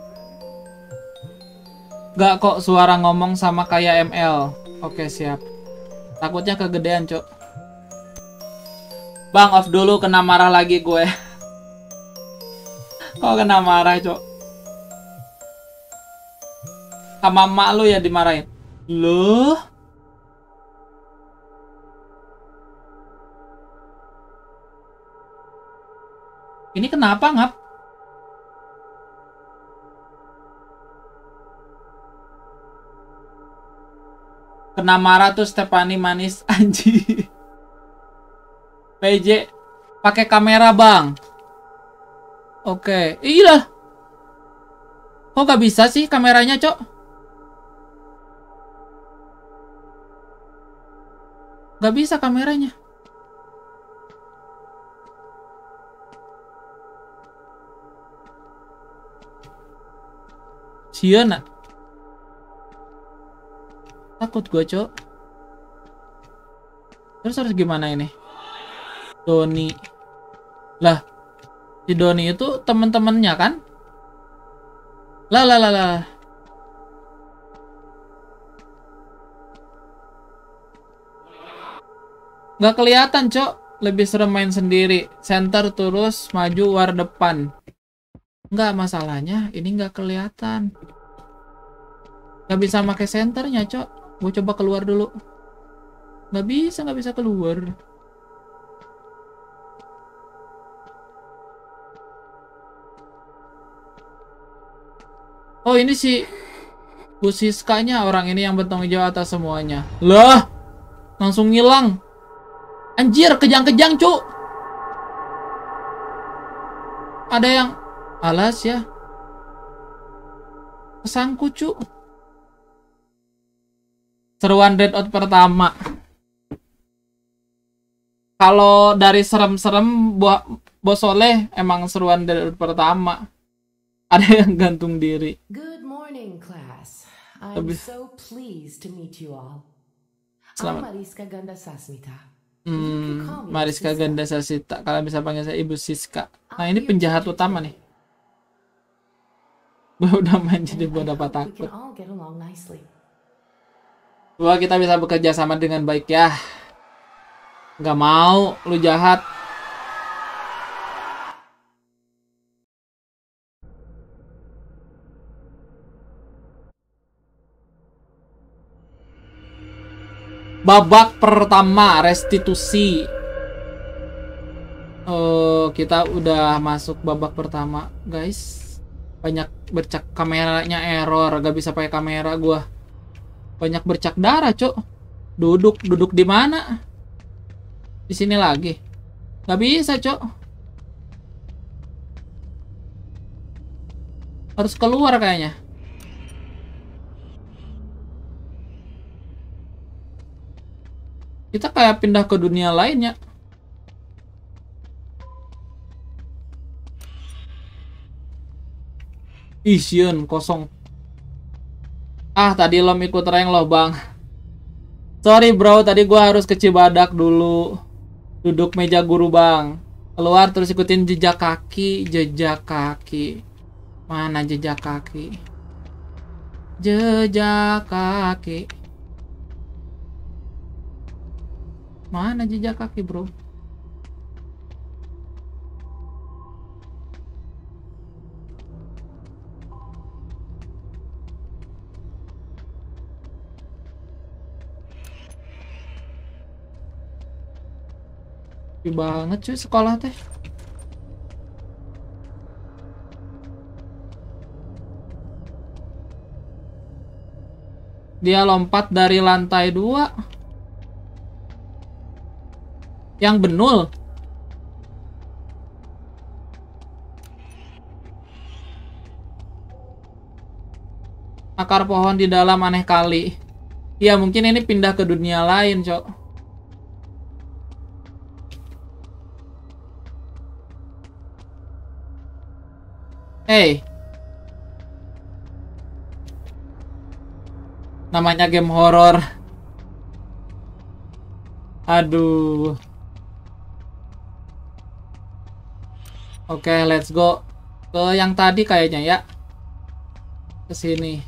Nggak kok suara ngomong sama kayak M L. Oke siap. Takutnya kegedean cok. Bang off dulu, kena marah lagi gue. Kok kena marah cok? Sama emak lu ya dimarahin. Loh? Ini kenapa ngap? Kena marah tuh Stefani manis anjing. P J pakai kamera bang. Oke, iya. Kok gak bisa sih kameranya cok? Gak bisa kameranya. Siana. Takut gue cok. Terus harus gimana ini? Doni. Lah, si Doni itu teman-temannya kan? Lah lah lah lah. Nggak kelihatan, Cok. Lebih serem main sendiri. Center terus maju war depan. Nggak, masalahnya ini nggak kelihatan. Nggak bisa pakai senternya, Cok. Gue coba keluar dulu. Nggak bisa, nggak bisa keluar. Oh, ini si Bu Siskanya orang ini yang bertanggung jawab atas semuanya. Lah, langsung ngilang. Anjir, kejang-kejang, Cuk. Ada yang alas ya. Kesangku, Cuk. Seruan Deadout pertama. Kalau dari serem-serem, Bos Soleh emang seruan Deadout pertama. Ada yang gantung diri. Good morning, class. I'm Lebih. so pleased to meet you all. Selamat. I'm Mariska Ganda Sasmita. Hmm, Mariska Ganda Sasita. Kalian bisa panggil saya Ibu Siska. Nah, ini penjahat utama nih. Gue udah main jadi gue dapat takut. Gua kita bisa bekerja sama dengan baik ya. Gak mau, lu jahat. Babak pertama restitusi. Oh, kita udah masuk babak pertama, guys. Banyak bercak kameranya error, gak bisa pakai kamera gua. Banyak bercak darah, Cok. Duduk, duduk di mana? Di sini lagi. Gak bisa, Cok. Harus keluar kayaknya. Kita kayak pindah ke dunia lainnya. Ision kosong. Ah, tadi lo ikut rank lo, Bang. Sorry, bro. Tadi gua harus ke Cibadak dulu. Duduk meja guru, Bang. Keluar terus ikutin jejak kaki. Jejak kaki. Mana jejak kaki? Jejak kaki. Mana jejak kaki, bro? Sepi banget cuy sekolah teh. Dia lompat dari lantai dua. Yang benul. Akar pohon di dalam aneh kali. Ya mungkin ini pindah ke dunia lain, Cok. Hey. Namanya game horor. Aduh. Oke, okay, let's go ke yang tadi kayaknya ya. Ke sini.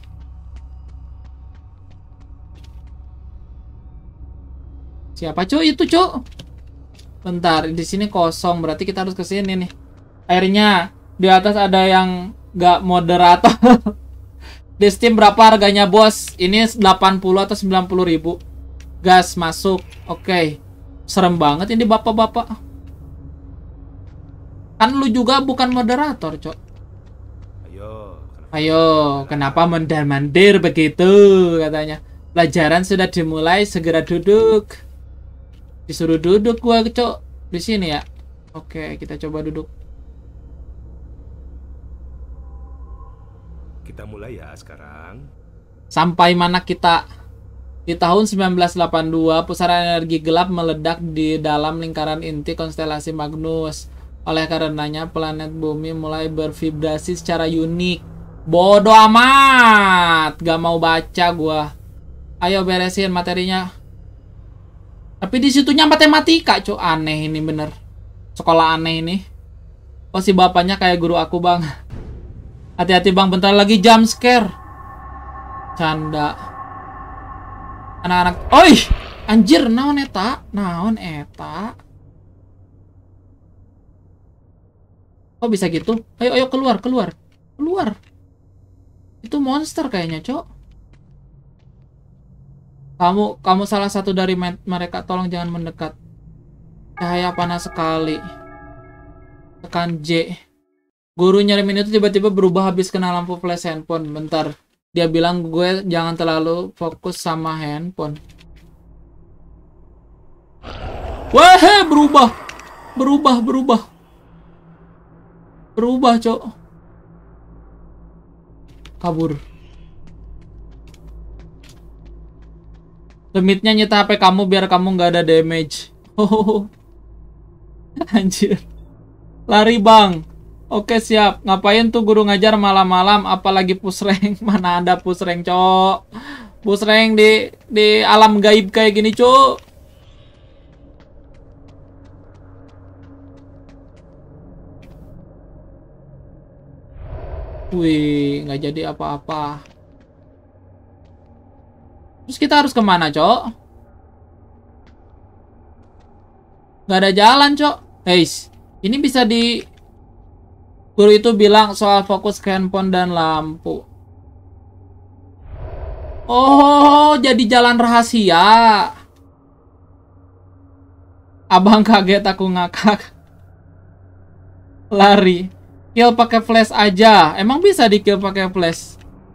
Siapa cuy itu, cuy? Bentar, di sini kosong, berarti kita harus ke sini nih. Akhirnya di atas ada yang nggak moderator. Di Steam berapa harganya, Bos? Ini delapan puluh atau sembilan puluh ribu. Gas masuk. Oke. Okay. Serem banget ini bapak-bapak. Kan lu juga bukan moderator, Cok. Ayo. Kenapa Ayo, kenapa mondar-mandir begitu katanya. Pelajaran sudah dimulai, segera duduk. Disuruh duduk gua, Cok. Di sini ya. Oke, kita coba duduk. Kita mulai ya sekarang. Sampai mana kita? Di tahun seribu sembilan ratus delapan puluh dua, pusaran energi gelap meledak di dalam lingkaran inti konstelasi Magnus. Oleh karenanya, planet bumi mulai bervibrasi secara unik. Bodoh amat! Gak mau baca gua. Ayo beresin materinya. Tapi di situnya matematika, cok. Aneh ini bener. Sekolah aneh ini. Oh, si bapaknya kayak guru aku, Bang. Hati-hati, Bang, bentar lagi jump scare. Canda. Anak-anak. Oi, anjir, naon eta? Naon eta? Kok bisa gitu? Ayo, ayo keluar, keluar. Keluar. Itu monster kayaknya, cok. Kamu, kamu salah satu dari mereka. Tolong jangan mendekat. Cahaya panas sekali. Tekan J. Guru nyarimin itu tiba-tiba berubah habis kena lampu flash handphone. Bentar. Dia bilang gue jangan terlalu fokus sama handphone. Wah, berubah. Berubah, berubah. Berubah, cok. Kabur. Limitnya nyita H P kamu biar kamu nggak ada damage. Oh, anjir. Lari, Bang. Oke, siap. Ngapain tuh guru ngajar malam-malam, apalagi push rank? Mana ada push rank, cok. Push rank di di alam gaib kayak gini, cok. Wih, nggak jadi apa-apa. Terus kita harus kemana, cok? Nggak ada jalan, cok. Guys, ini bisa di... Guru itu bilang soal fokus ke handphone dan lampu. Oh, jadi jalan rahasia. Abang kaget, aku ngakak. Lari. Kill pakai flash aja. Emang bisa di kill pakai flash?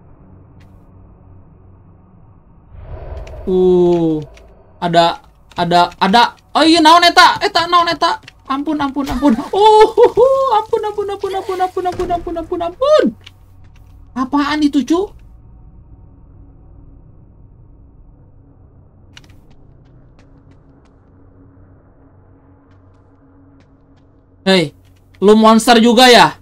Uh, ada, ada, ada. Oh iya, naon eta, eta naon eta. Ampun, ampun, ampun. Oh, ampun, ampun, ampun, ampun, ampun, ampun, ampun, ampun, ampun. Apaan itu, cu? Hei, lu monster juga ya?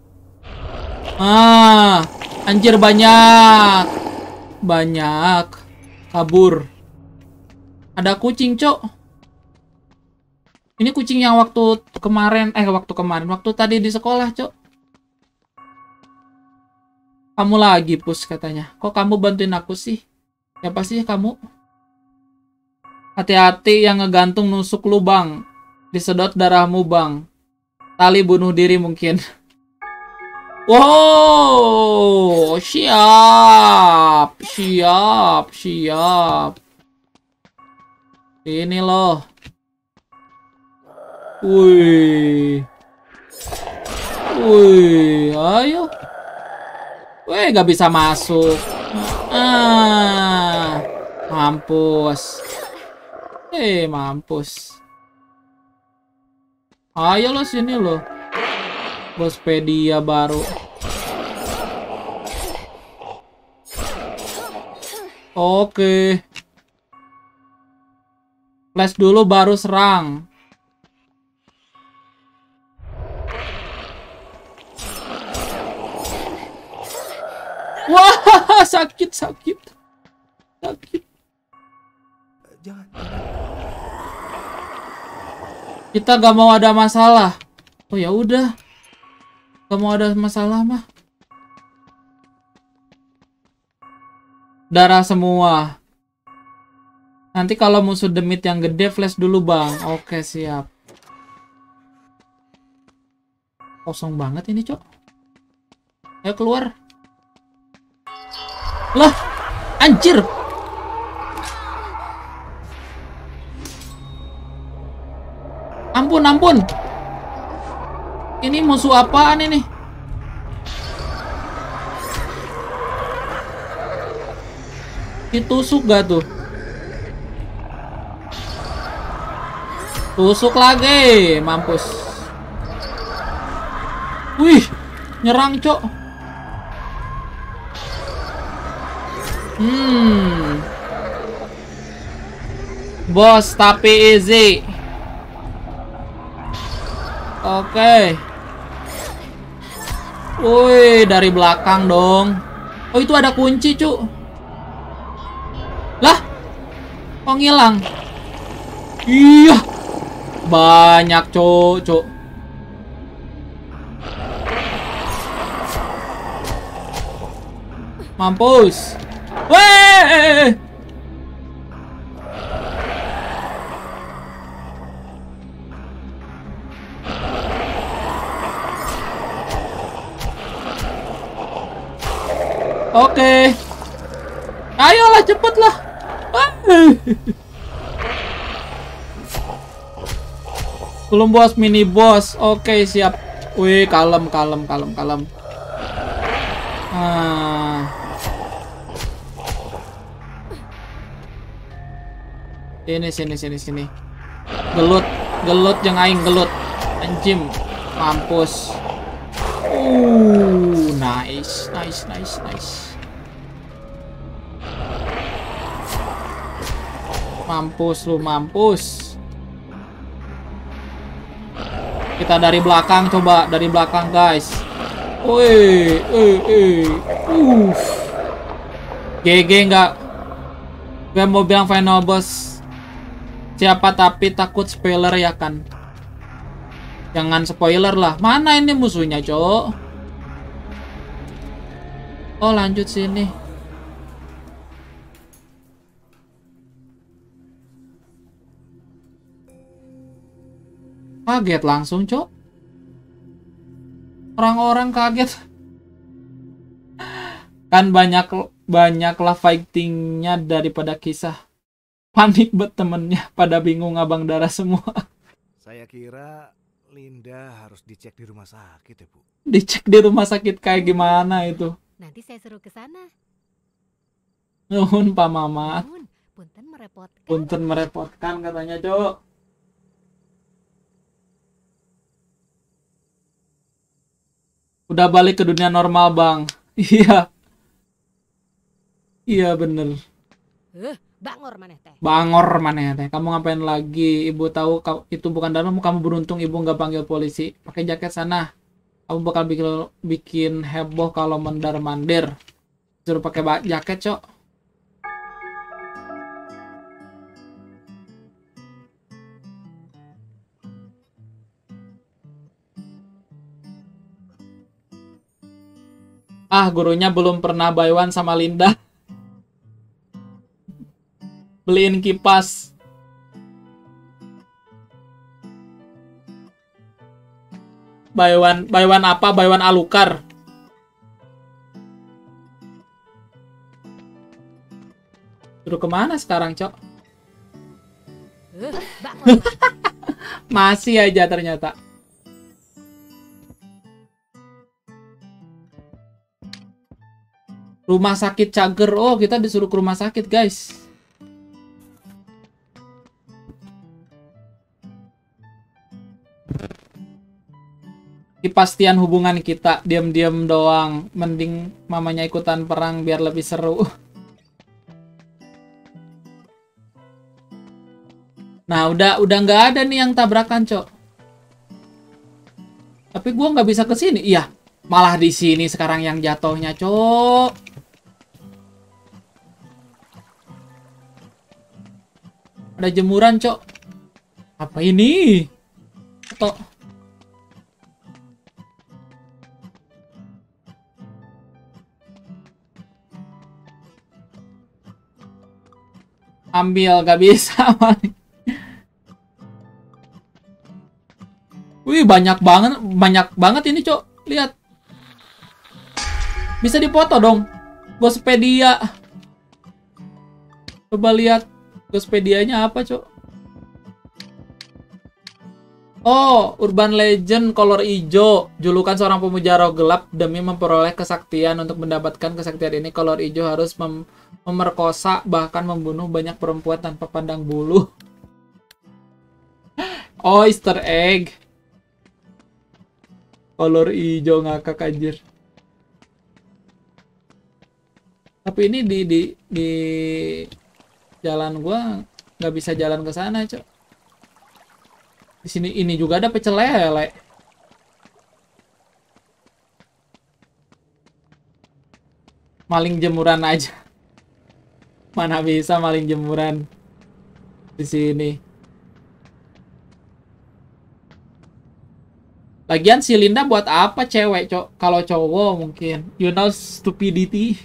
Ah, anjir banyak. Banyak. Kabur. Ada kucing, cok. Ini kucing yang waktu kemarin, eh waktu kemarin, waktu tadi di sekolah, cok. Kamu lagi, Pus, katanya. Kok kamu bantuin aku sih? Siapa sih kamu? Hati-hati yang ngegantung nusuk lu, Bang. Disedot darahmu, Bang. Tali bunuh diri mungkin. Wow, siap, siap, siap. Ini loh. Wih, wih, ayo. Wih, gak bisa masuk. Ah, mampus. Eh, mampus. Ayo lo sini lo. Bospedia baru. Oke. Flash dulu baru serang. Wah, sakit, sakit. Sakit. Jangan. Kita gak mau ada masalah. Oh ya udah. Gak mau ada masalah mah. Darah semua. Nanti kalau musuh demit yang gede flash dulu, Bang. Oke, siap. Kosong banget ini, cok. Ayo keluar. Lah, anjir. Ampun, ampun. Ini musuh apaan ini? Ditusuk gak tuh? Tusuk lagi, mampus. Wih, nyerang, cok. Hmm. Bos, tapi easy. Oke. Wih, dari belakang dong. Oh, itu ada kunci, cu. Lah, kok ngilang? Iya. Banyak, cok, cok. Mampus. Weh. Oke. Ayolah cepetlah. Belum bos, mini bos. Oke, siap. Wih, kalem, kalem, kalem, kalem. Ah. Sini, sini, sini, sini. Gelut, gelut yang aing gelut. Anjim, mampus. Uh, nice, nice, nice, nice. Mampus lu, mampus. Kita dari belakang, coba dari belakang, guys. Woi, eh, eh, uh. G G nggak? Gue mau bilang final boss. Siapa tapi takut spoiler ya kan? Jangan spoiler lah. Mana ini musuhnya, cok? Oh, lanjut sini. Kaget langsung, cok. Orang-orang kaget. Kan banyak banyaklah fightingnya daripada kisah. Panik buat temennya, pada bingung abang darah semua. Saya kira Linda harus dicek di rumah sakit ya, Bu. Dicek di rumah sakit kayak gimana itu? Nanti saya suruh ke sana. Nuhun Pak Mamat. Nuhun, punten merepotkan. Punten merepotkan katanya, cok. Udah balik ke dunia normal, Bang. Iya. Iya, bener. Eh, bangor maneh teh. Bangor maneh teh. Kamu ngapain lagi? Ibu tahu itu bukan dalam. Kamu beruntung ibu nggak panggil polisi. Pakai jaket sana. Kamu bakal bikin bikin heboh kalau mendar mandir. Suruh pakai jaket, cok. Ah, gurunya belum pernah buy one sama Linda. Beliin kipas. Buy one, buy one apa? Buy one Alukar. Suruh kemana sekarang, cok? Eh, bangor. Masih aja ternyata. Rumah sakit cager. Oh, kita disuruh ke rumah sakit, guys. Kepastian hubungan kita, diam-diam doang. Mending mamanya ikutan perang biar lebih seru. Nah, udah udah nggak ada nih yang tabrakan, cok. Tapi gua nggak bisa ke sini. Iya, malah di sini sekarang yang jatuhnya, cok. Ada jemuran, cok. Apa ini? Atau ambil, gak bisa. Wih, banyak banget, banyak banget ini, cok. Lihat. Bisa dipoto dong. Gospedia. Coba lihat. Gospedianya apa, cok? Oh, Urban Legend kolor hijau. Julukan seorang pemuja roh gelap demi memperoleh kesaktian. Untuk mendapatkan kesaktian ini, kolor hijau harus mem memerkosa, bahkan membunuh banyak perempuan tanpa pandang bulu. Oh, Easter egg. Kolor hijau ngakak anjir. Tapi ini di di di jalan gua nggak bisa jalan ke sana, cok. Di sini ini juga ada pecel lele. Maling jemuran aja. Mana bisa maling jemuran di sini. Lagian si Linda buat apa cewek, cok? Kalau cowok mungkin. You know stupidity.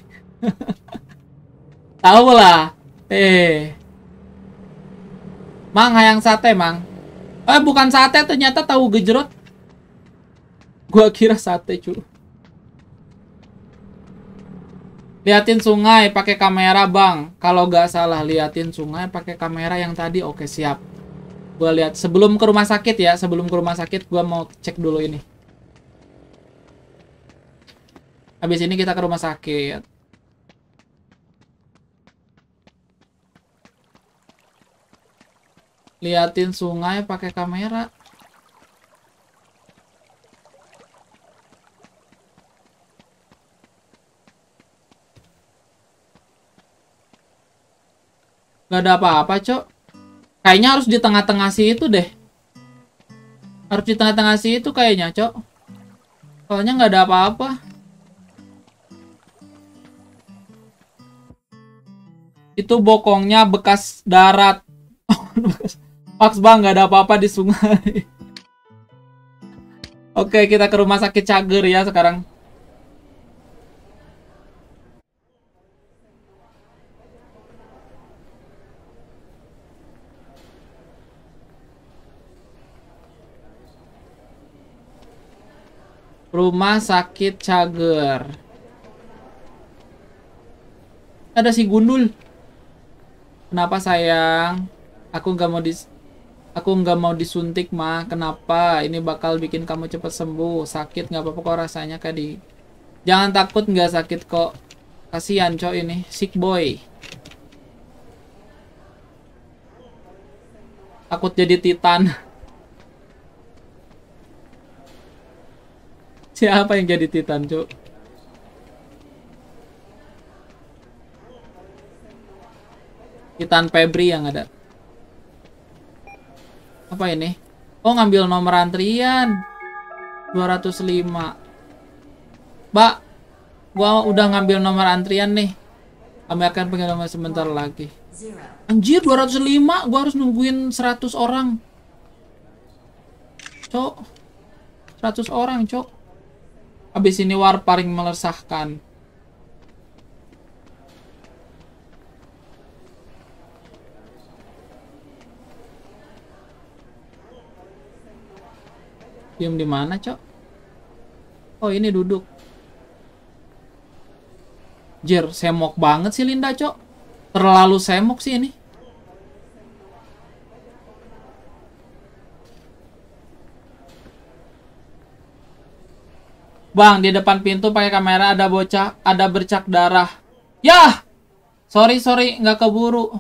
Tahu lah. Eh. Mang, hayang sate, Mang. Eh, bukan sate, ternyata tahu gejrot. Gua kira sate, cu. Liatin sungai pakai kamera, Bang. Kalau nggak salah, liatin sungai pakai kamera yang tadi. Oke, siap. Gua lihat sebelum ke rumah sakit ya. Sebelum ke rumah sakit, gua mau cek dulu ini. Habis ini kita ke rumah sakit. Liatin sungai pakai kamera. Gak ada apa-apa, Cok. Kayaknya harus di tengah-tengah situ deh. Harus di tengah-tengah situ kayaknya, Cok. Soalnya nggak ada apa-apa. Itu bokongnya bekas darat. Max, Bang, nggak ada apa-apa di sungai. Oke, kita ke rumah sakit Cager ya sekarang. Rumah sakit Cager. Ada si Gundul. Kenapa, sayang? Aku nggak mau dis Aku nggak mau disuntik, mah. Kenapa? Ini bakal bikin kamu cepat sembuh. Sakit nggak apa-apa kok rasanya, Kadi. Jangan takut, nggak sakit kok. Kasihan, cowok ini. Sick boy. Takut jadi Titan. Siapa yang jadi Titan, cok? Titan Febri yang ada. Apa ini? Oh, ngambil nomor antrian dua ratus lima. Mbak, gua udah ngambil nomor antrian nih. Kami akan panggil nomor sebentar lagi. Anjir, dua ratus lima. Gua harus nungguin seratus orang. Cok. seratus orang, cok. Habis ini war paling melesahkan. Diam di mana, cok? Oh, ini duduk. Jir, semok banget sih Linda, cok. Terlalu semok sih ini. Bang, di depan pintu pakai kamera ada bocah, ada bercak darah. Yah! Sorry, sorry, nggak keburu.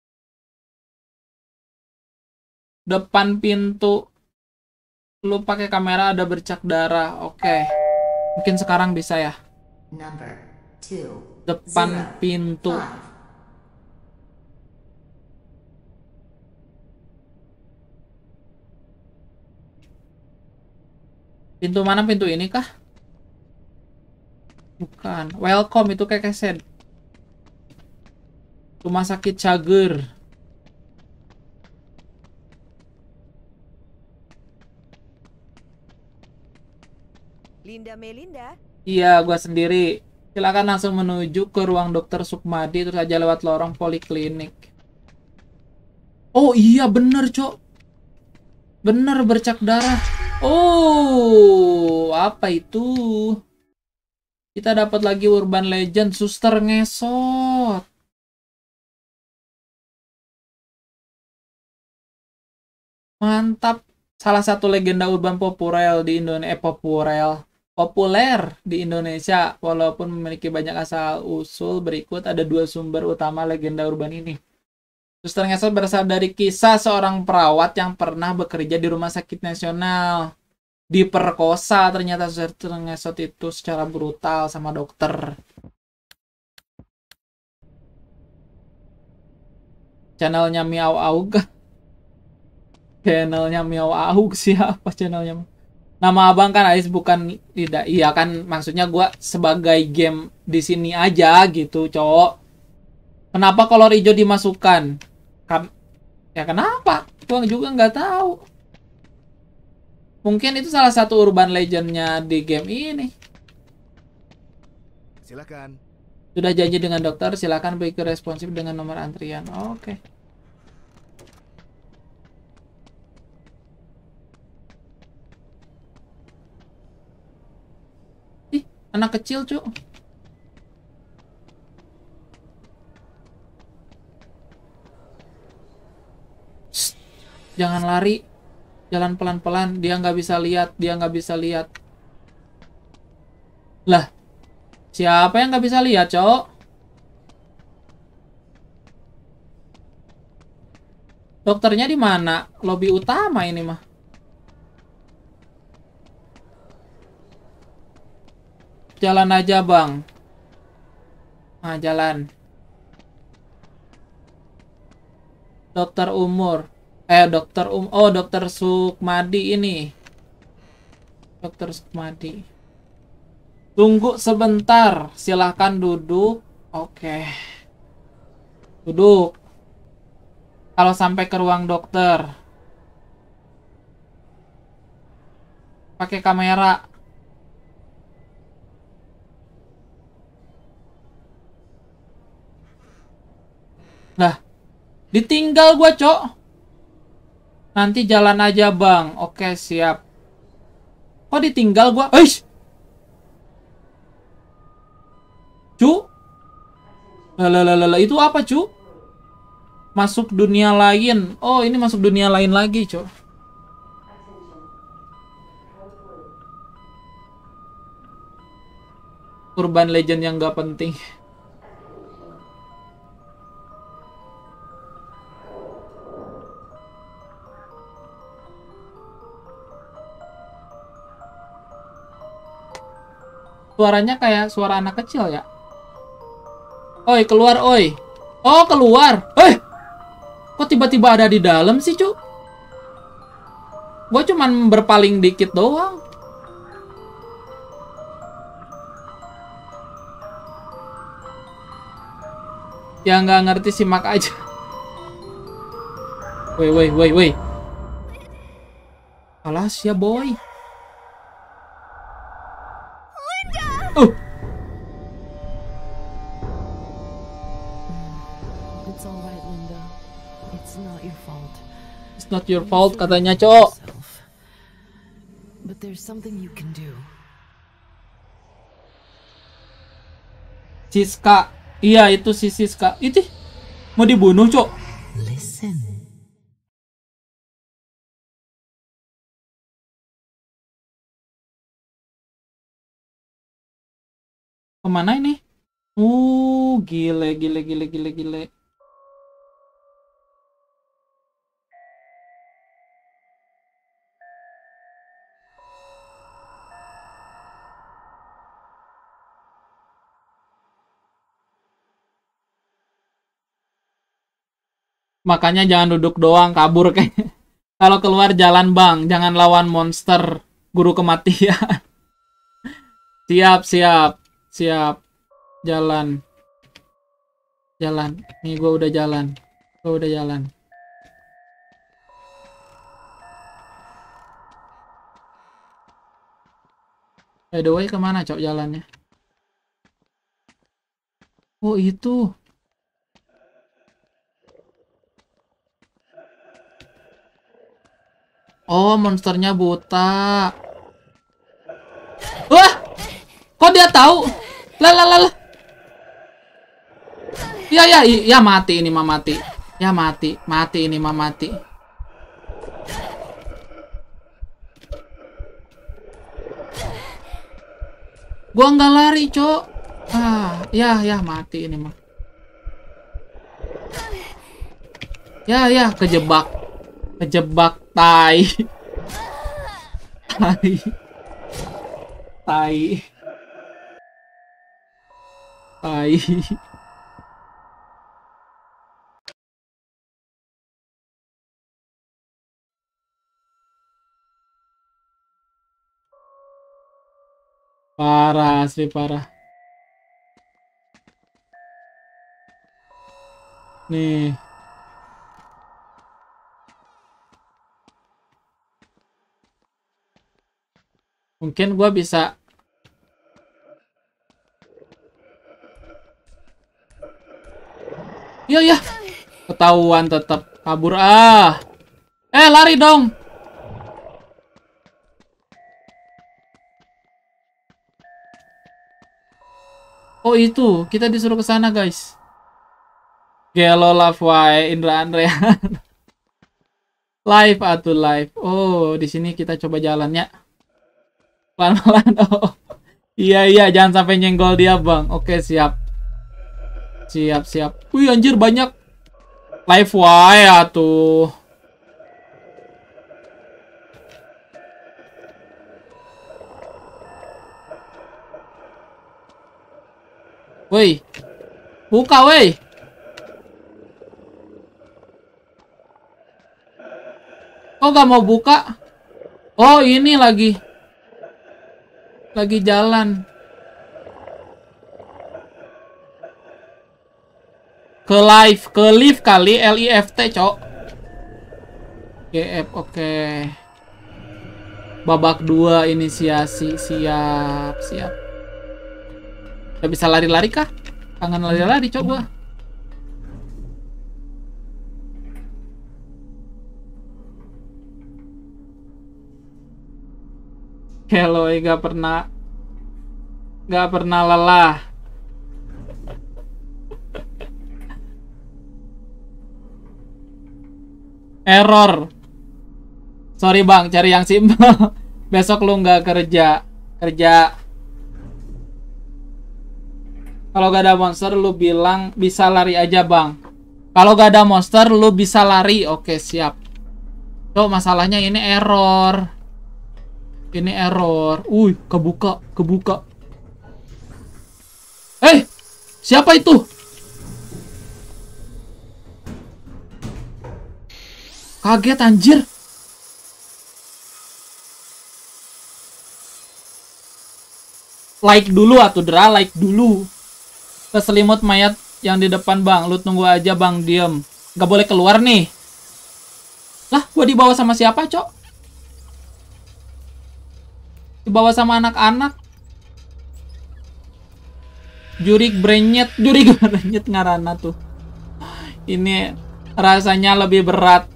Depan pintu. Lu pakai kamera ada bercak darah. Oke. Mungkin sekarang bisa ya. Number two. Depan Zero, pintu. five. Pintu mana? Pintu ini kah? Bukan. Welcome, itu kayak keset. Rumah sakit Cager. Linda Melinda. Iya, gua sendiri. Silakan langsung menuju ke ruang dokter Sukmadi, terus aja lewat lorong poliklinik. Oh iya, bener, cok. Bener, bercak darah. Oh, apa itu? Kita dapat lagi urban legend, suster ngesot. Mantap. Salah satu legenda urban populer di Indonesia, eh, populer. Populer di Indonesia, walaupun memiliki banyak asal usul. Berikut ada dua sumber utama legenda urban ini. Suster ngesot berasal dari kisah seorang perawat yang pernah bekerja di rumah sakit nasional. Diperkosa ternyata suster ngesot itu secara brutal sama dokter. Channelnya Miao Aug. Channelnya Miao Aug, siapa channelnya? Nama abang kan Ais, bukan tidak. Iya kan, maksudnya gue sebagai game di sini aja gitu, cowok. Kenapa kolor hijau dimasukkan? Kam ya kenapa? Gue juga nggak tahu. Mungkin itu salah satu urban legendnya di game ini. Silakan. Sudah janji dengan dokter, silakan beri responsif dengan nomor antrian. Oke. Ih, anak kecil, Cuk. Shh, jangan lari. Jalan pelan-pelan, dia nggak bisa lihat, dia nggak bisa lihat. Lah, siapa yang nggak bisa lihat, Cok? Dokternya di mana? Lobi utama ini mah. Jalan aja, Bang. Nah, jalan. Dokter umur. Eh, dokter um Oh, dokter Sukmadi ini. Dokter Sukmadi. Tunggu sebentar. Silahkan duduk. Oke. Duduk. Kalau sampai ke ruang dokter. Pakai kamera. Lah, ditinggal gua, Cok. Nanti jalan aja, Bang. Oke, siap. Kok ditinggal gua? Eish! Cu? Lalalala, itu apa, Cu? Masuk dunia lain. Oh, ini masuk dunia lain lagi, Cok. Urban legend yang gak penting. Suaranya kayak suara anak kecil ya. Oi, keluar, oi. Oh, keluar. Eh, kok tiba-tiba ada di dalam sih, Cuk? Gue cuman berpaling dikit doang. Ya nggak ngerti, simak aja. Woi, woi, woi, woi. Alas ya, boy. Oh. It's all right, Linda. It's not your fault. It's not your fault, katanya, Cok. But there's something you can do. Siska. Iya, itu si Siska. Itu mau dibunuh, Cok. Listen. Kemana ini? Uh, gile, gile, gile, gile, gile. Makanya jangan duduk doang, kabur kayaknya. Kalau keluar jalan, Bang. Jangan lawan monster guru kematian. Siap, siap. Siap. Jalan. Jalan. Nih, gue udah jalan. Gue udah jalan. By the way, kemana, Cok, jalannya? Oh, itu. Oh, monsternya buta. Wah! Kok dia tahu? Lah, lah, lah, lah. Ya, ya, ya, mati ini mah mati. Ya, mati. Mati ini mah mati. Gua nggak lari, Cok. Ah, ya, ya, mati ini mah. Ya, ya, kejebak. Kejebak, tai. Tai. Tai. Tai. Parah, asli parah. Nih. Mungkin gua bisa. Iya ya. Ketahuan tetap kabur ah. Eh lari dong. Oh itu, kita disuruh ke sana guys. Gelo Love Why Indra Andrea. Live atau live. Oh, di sini kita coba jalannya. Pelan-pelan. Oh. Iya iya, jangan sampai nyenggol dia, Bang. Oke, siap. Siap, siap. Wih, anjir banyak. Live why atuh. Woi. Buka, woi. Oh, gak mau buka? Oh, ini lagi. Lagi jalan. Ke live, ke live kali, L I F T, cok. G F, oke. Babak dua inisiasi, siap, siap. Udah bisa lari-lari kah? Kangen lari-lari, cok gua. Hello, gak pernah gak pernah lelah. Error. Sorry bang, cari yang simpel. Besok lu nggak kerja. Kerja. Kalau gak ada monster, lu bilang bisa lari aja bang. Kalau gak ada monster, lu bisa lari. Oke, siap. Tuh, masalahnya ini error. Ini error. Uy, kebuka, kebuka. Eh, siapa itu? Kaget anjir. Like dulu atuh Dra, like dulu. Keselimut mayat yang di depan bang. Lu tunggu aja bang, diem. Gak boleh keluar nih. Lah, gua dibawa sama siapa, cok? Dibawa sama anak-anak. Jurik brenyet, jurik brenyet ngarana tuh. Ini rasanya lebih berat.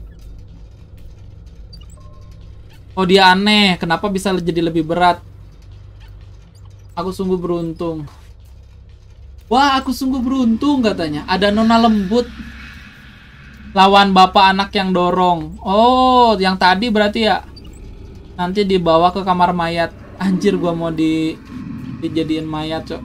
Oh dia aneh, kenapa bisa jadi lebih berat? Aku sungguh beruntung. Wah, aku sungguh beruntung katanya. Ada nona lembut. Lawan bapak anak yang dorong. Oh, yang tadi berarti ya. Nanti dibawa ke kamar mayat. Anjir, gua mau di dijadiin mayat, cok.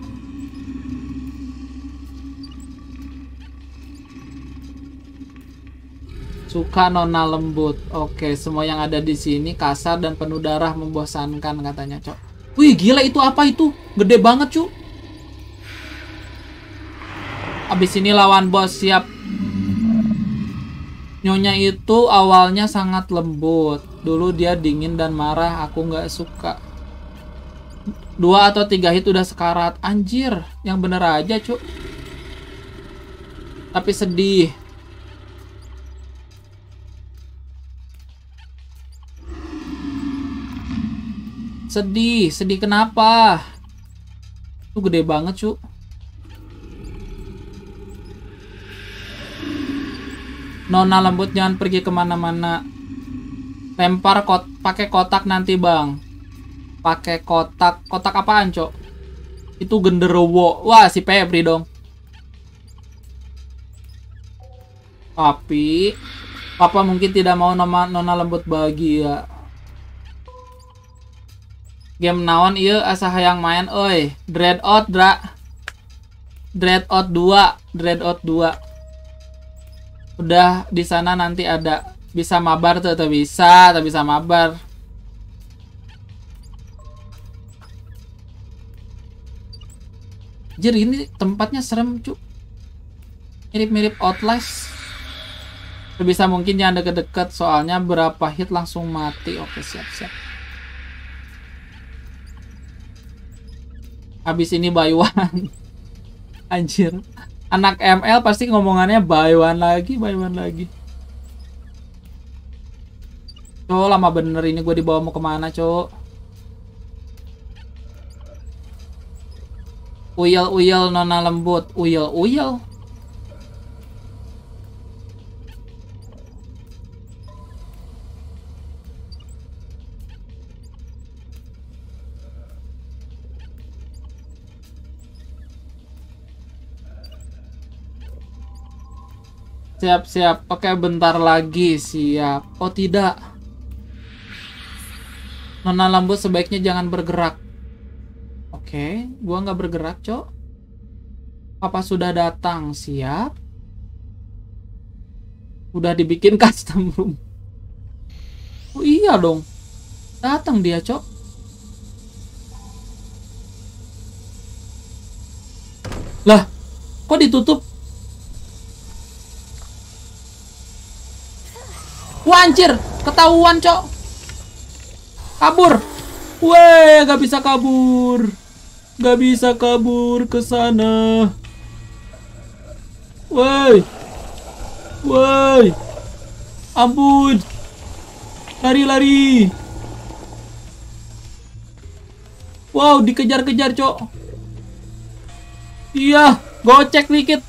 Suka nona lembut. Oke, semua yang ada di sini kasar dan penuh darah membosankan katanya, cok. Wih, gila itu apa itu? Gede banget, cuk. Abis ini lawan bos, siap. Nyonya itu awalnya sangat lembut. Dulu dia dingin dan marah, aku nggak suka. Dua atau tiga hit udah sekarat. Anjir, yang bener aja, cuk. Tapi sedih. Sedih, sedih kenapa? Itu gede banget, cuk. Nona lembut jangan pergi kemana-mana. Lempar kot pakai kotak nanti bang. Pakai kotak, kotak apaan cok? Itu genderuwo. Wah si Febri dong. Tapi papa mungkin tidak mau nona, nona lembut bahagia. Game naon iya asa hayang main oi. Dreadout dra. Dreadout dua, Dreadout dua. Udah di sana nanti ada. Bisa mabar tuh, tuh bisa, tuh bisa mabar. Jir ini tempatnya serem cu. Mirip-mirip Outlast. Sebisa mungkin jangan deket-deket soalnya berapa hit langsung mati. Oke siap-siap. Habis ini buy one. Anjir. Anak M L pasti ngomongannya buy one lagi, buy one lagi. Cok, lama bener ini gue dibawa mau kemana, cok? Uyel-uyel nona lembut. Uyel-uyel. Siap-siap. Oke, bentar lagi. Siap. Oh, tidak. Nona lembut sebaiknya jangan bergerak. Oke, gua nggak bergerak, Cok. Papa sudah datang. Siap. Udah dibikin custom room. Oh iya dong. Datang dia, Cok. Lah, kok ditutup? Wah, anjir, ketahuan, Cok. Kabur. Weh, gak bisa kabur. Gak bisa kabur ke sana. Woi. Woi. Ampun. Lari-lari. Wow, dikejar-kejar, Cok. Iya, gocek dikit.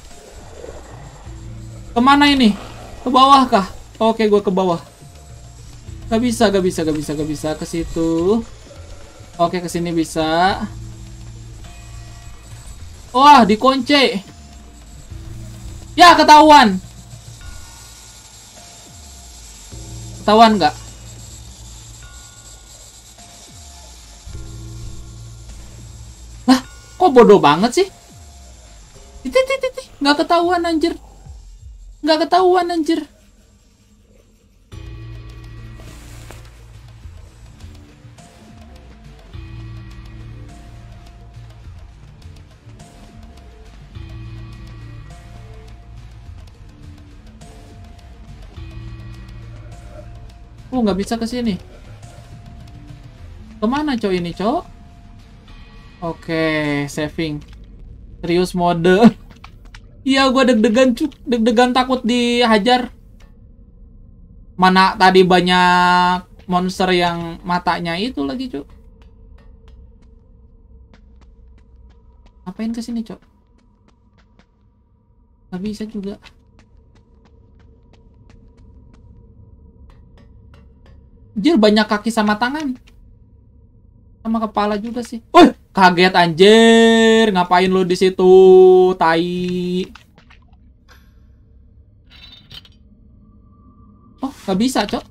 Kemana ini? Ke bawah kah? Oke, gue ke bawah. Gak bisa, gak bisa, gak bisa, gak bisa. Ke situ. Oke, ke sini bisa. Wah, dikunci. Ya, ketahuan. Ketahuan nggak? Lah, kok bodoh banget sih? Titi, titi, titi. Nggak ketahuan, anjir. Nggak ketahuan, anjir. Oh, nggak bisa ke sini. Kemana, Cok, ini, Cok? Oke, saving. Serius mode. Iya, gue deg-degan, cuk. Deg-degan takut dihajar. Mana tadi banyak monster yang matanya itu lagi, Cuk. Ngapain ke sini, Cok? Nggak bisa juga. Anjir, banyak kaki sama tangan. Sama kepala juga sih. Wih, kaget anjir. Ngapain lu di situ, tai? Oh, nggak bisa, Cok.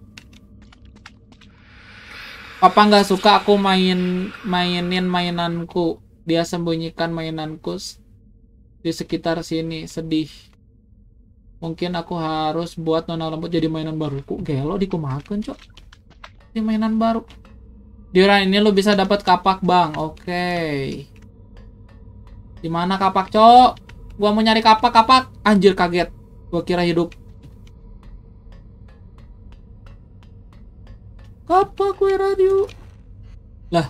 Papa nggak suka aku main mainin mainanku. Dia sembunyikan mainanku di sekitar sini. Sedih. Mungkin aku harus buat nona lembut jadi mainan baruku. Gelo dikumakan, Cok. Di mainan baru. Di orang ini lo bisa dapat kapak, Bang. Oke. Okay. Di mana kapak, Cok? Gua mau nyari kapak-kapak. Anjir, kaget. Gua kira hidup. Kapak gue radio. Lah.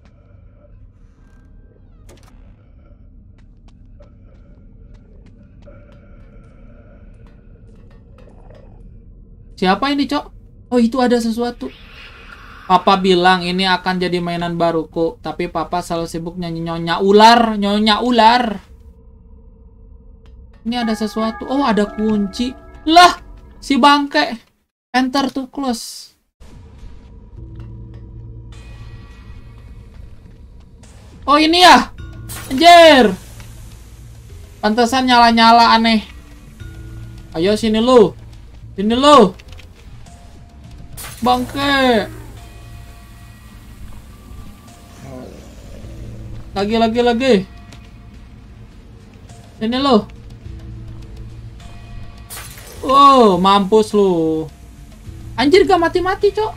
Siapa ini, Cok? Oh, itu ada sesuatu. Papa bilang ini akan jadi mainan baruku, tapi Papa selalu sibuk nyanyi nyonya ular, nyonya ular. Ini ada sesuatu. Oh, ada kunci. Lah, si bangke. Enter to close. Oh, ini ya. Anjir. Pantesan nyala-nyala aneh. Ayo sini lu. Sini lu. Bangke. Lagi, lagi, lagi. Sini lo. Oh, mampus lu. Anjir, gak mati-mati, Cok.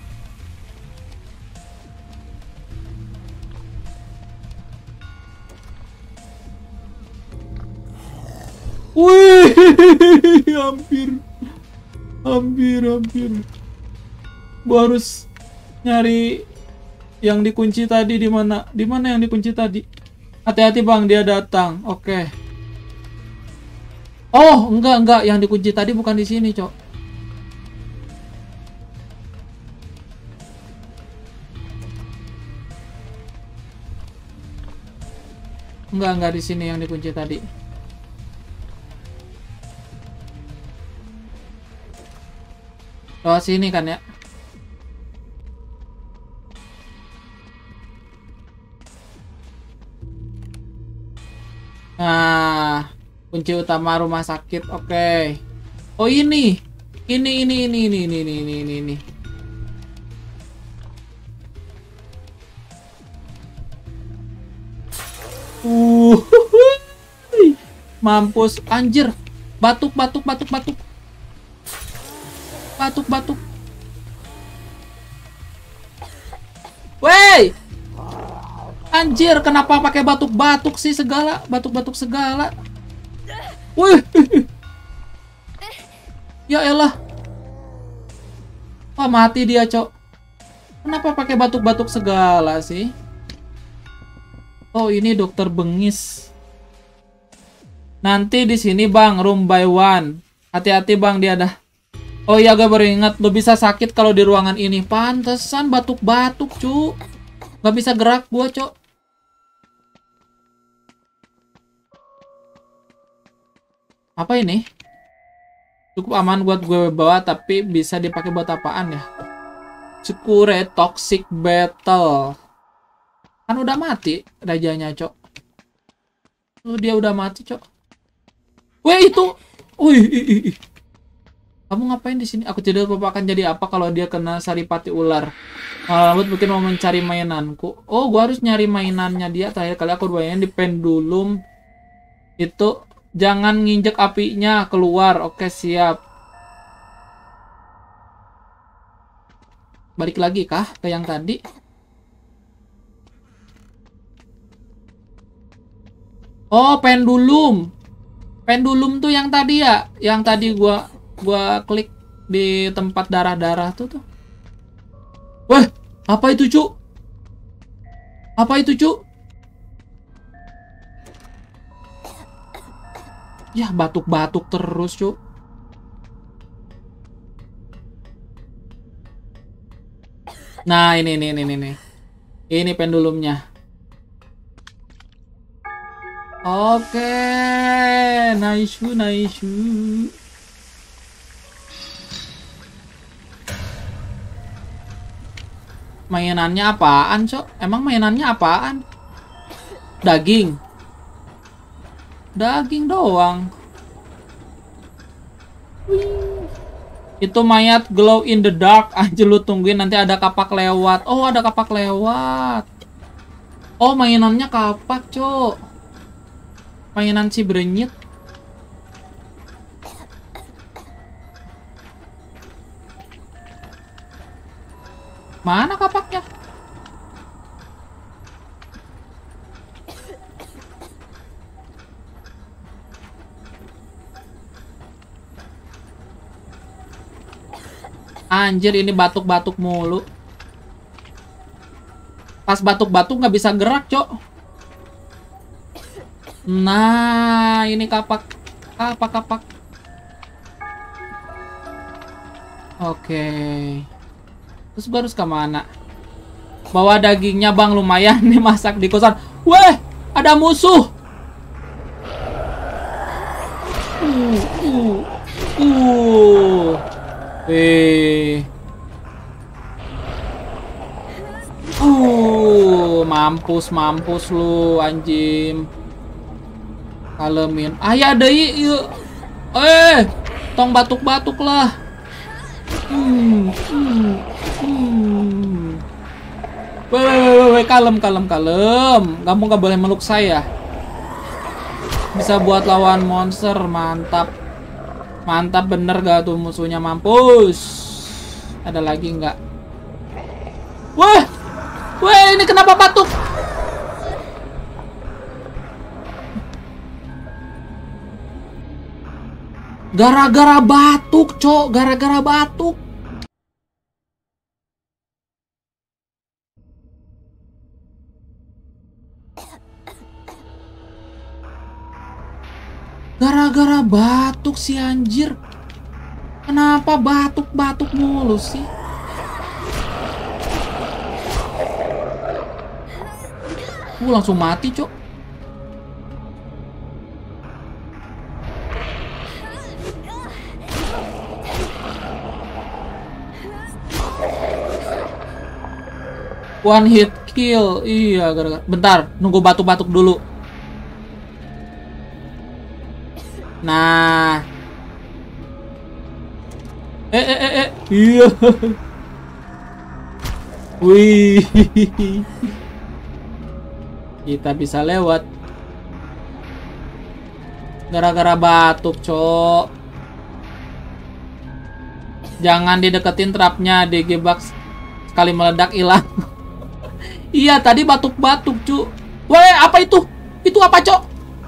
Wih, hampir. Hampir, hampir. Gua harus nyari yang dikunci tadi di mana? Di mana yang dikunci tadi? Hati-hati, Bang, dia datang. Oke. Oh, enggak, enggak. Yang dikunci tadi bukan di sini, Cok. Enggak, enggak di sini yang dikunci tadi. Lewat sini kan ya? Nah, kunci utama rumah sakit. Oke. Okay. Oh ini. Ini ini ini ini ini ini ini ini. ini. Uh. Mampus anjir. Batuk batuk batuk batuk. Batuk batuk. Wey. Anjir, kenapa pakai batuk-batuk sih segala? Batuk-batuk segala. Wih. Ya elah. Wah, mati dia, Cok. Kenapa pakai batuk-batuk segala sih? Oh, ini dokter bengis. Nanti di sini, Bang, room by one. Hati-hati, Bang, dia dah. Oh iya, gue baru ingat, lo bisa sakit kalau di ruangan ini. Pantesan batuk-batuk, cu. Gak bisa gerak gua, Cok. Apa ini? Cukup aman buat gue bawa, tapi bisa dipakai buat apaan ya? Secure Toxic Battle. Kan udah mati rajanya, Cok. Tuh, dia udah mati, Cok. Weh, itu. Wih, ih, ih, ih. Kamu ngapain di sini? Aku tidak tahu akan jadi apa kalau dia kena saripati ular. Malah mungkin mau mencari mainanku. Oh, gua harus nyari mainannya dia. Terakhir kali aku mainin di pendulum itu. Jangan nginjek apinya keluar. Oke, siap. Balik lagi kah ke yang tadi? Oh, pendulum. Pendulum tuh yang tadi ya, yang tadi gua gua klik di tempat darah-darah tuh tuh. Wah, apa itu, Cuk? Apa itu, Cuk? Ya, batuk-batuk terus, Cuk. Nah, ini ini ini ini. Ini pendulumnya. Oke, nice, nice. Mainannya apaan, Cok? Emang mainannya apaan? Daging. Daging doang. Wih. Itu mayat glow in the dark. Anjir, lu tungguin nanti ada kapak lewat. Oh, ada kapak lewat. Oh, mainannya kapak, Cok. Mainan si berenyit. Mana kapaknya? Anjir, ini batuk-batuk mulu. Pas batuk-batuk nggak bisa gerak, Cok. Nah, ini kapak. Kapak-kapak. Oke. Terus gue harus kemana? Bawa dagingnya, Bang, lumayan nih masak di kosan. Weh, ada musuh. Uh, uh, uh. Eh. Uh, mampus, mampus lu, anjing. Kalemin. Ayah deui ieu. Eh, tong batuk-batuk lah. Hmm, hmm, hmm. Weh, weh, weh, weh, kalem, kalem, kalem. Kamu gak boleh meluk saya. Bisa buat lawan monster, mantap. Mantap bener gak tuh musuhnya, mampus. Ada lagi nggak? Wah, wah, ini kenapa batuk? Gara-gara batuk, Cok. Gara-gara batuk. Gara-gara batuk si anjir. Kenapa batuk-batuk mulu sih? Uh, langsung mati, Cok. One hit kill. Iya, gara-gara. Bentar, nunggu batuk-batuk dulu. Nah. Eh, eh, eh, eh. Iya. Wih. Kita bisa lewat. Gara-gara batuk, cok. Jangan dideketin trapnya, D G Bugs. Sekali meledak hilang. Iya, tadi batuk-batuk, cu. Weh, apa itu? Itu apa, cok?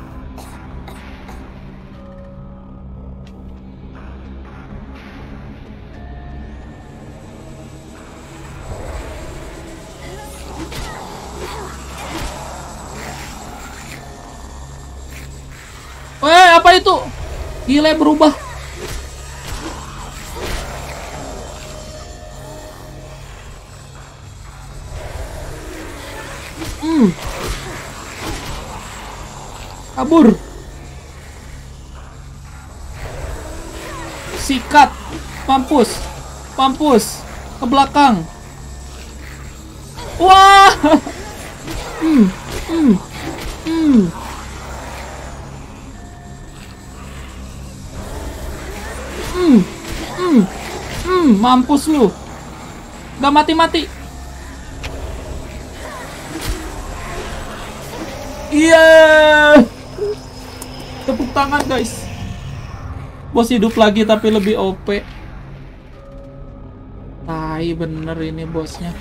Weh, apa itu? Gila, berubah. Hmm. Kabur. Sikat. Mampus. Mampus. Ke belakang. Wah. Hmm. Hmm. Hmm. Hmm. Hmm. Hmm. Mampus lu. Gak mati-mati. Iya. Yeah. Tepuk tangan, guys. Bos hidup lagi tapi lebih O P. Tai bener ini bosnya.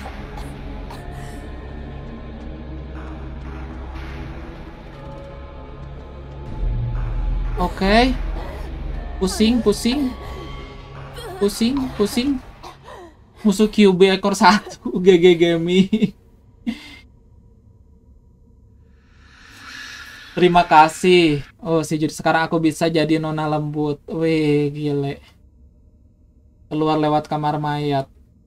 Oke. Okay. Pusing, pusing. Pusing, pusing. Musuh Q B ekor satu. G G Gaming. Terima kasih. Oh, si Judi, sekarang aku bisa jadi nona lembut. Wih, gile. Keluar lewat kamar mayat.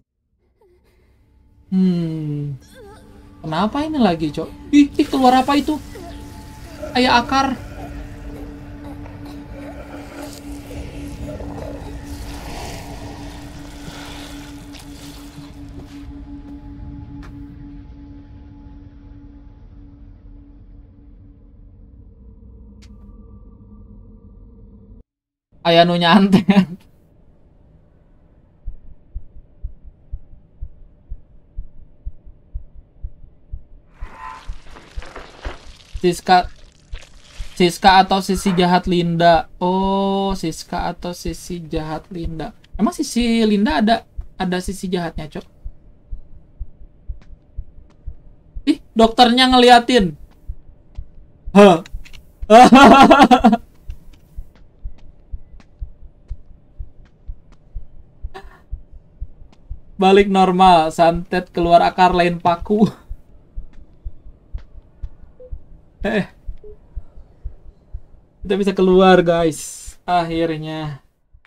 Hmm. Kenapa ini lagi, Cok? Ih, ih, keluar apa itu? Kayak akar. Aya nu nyantet. Siska Siska atau sisi jahat Linda. Oh, Siska atau sisi jahat Linda. Emang sisi Linda ada ada sisi jahatnya, Cok? Ih, dokternya ngeliatin. Hah. Balik normal, santet keluar akar lain paku. Eh, kita bisa keluar, guys. Akhirnya.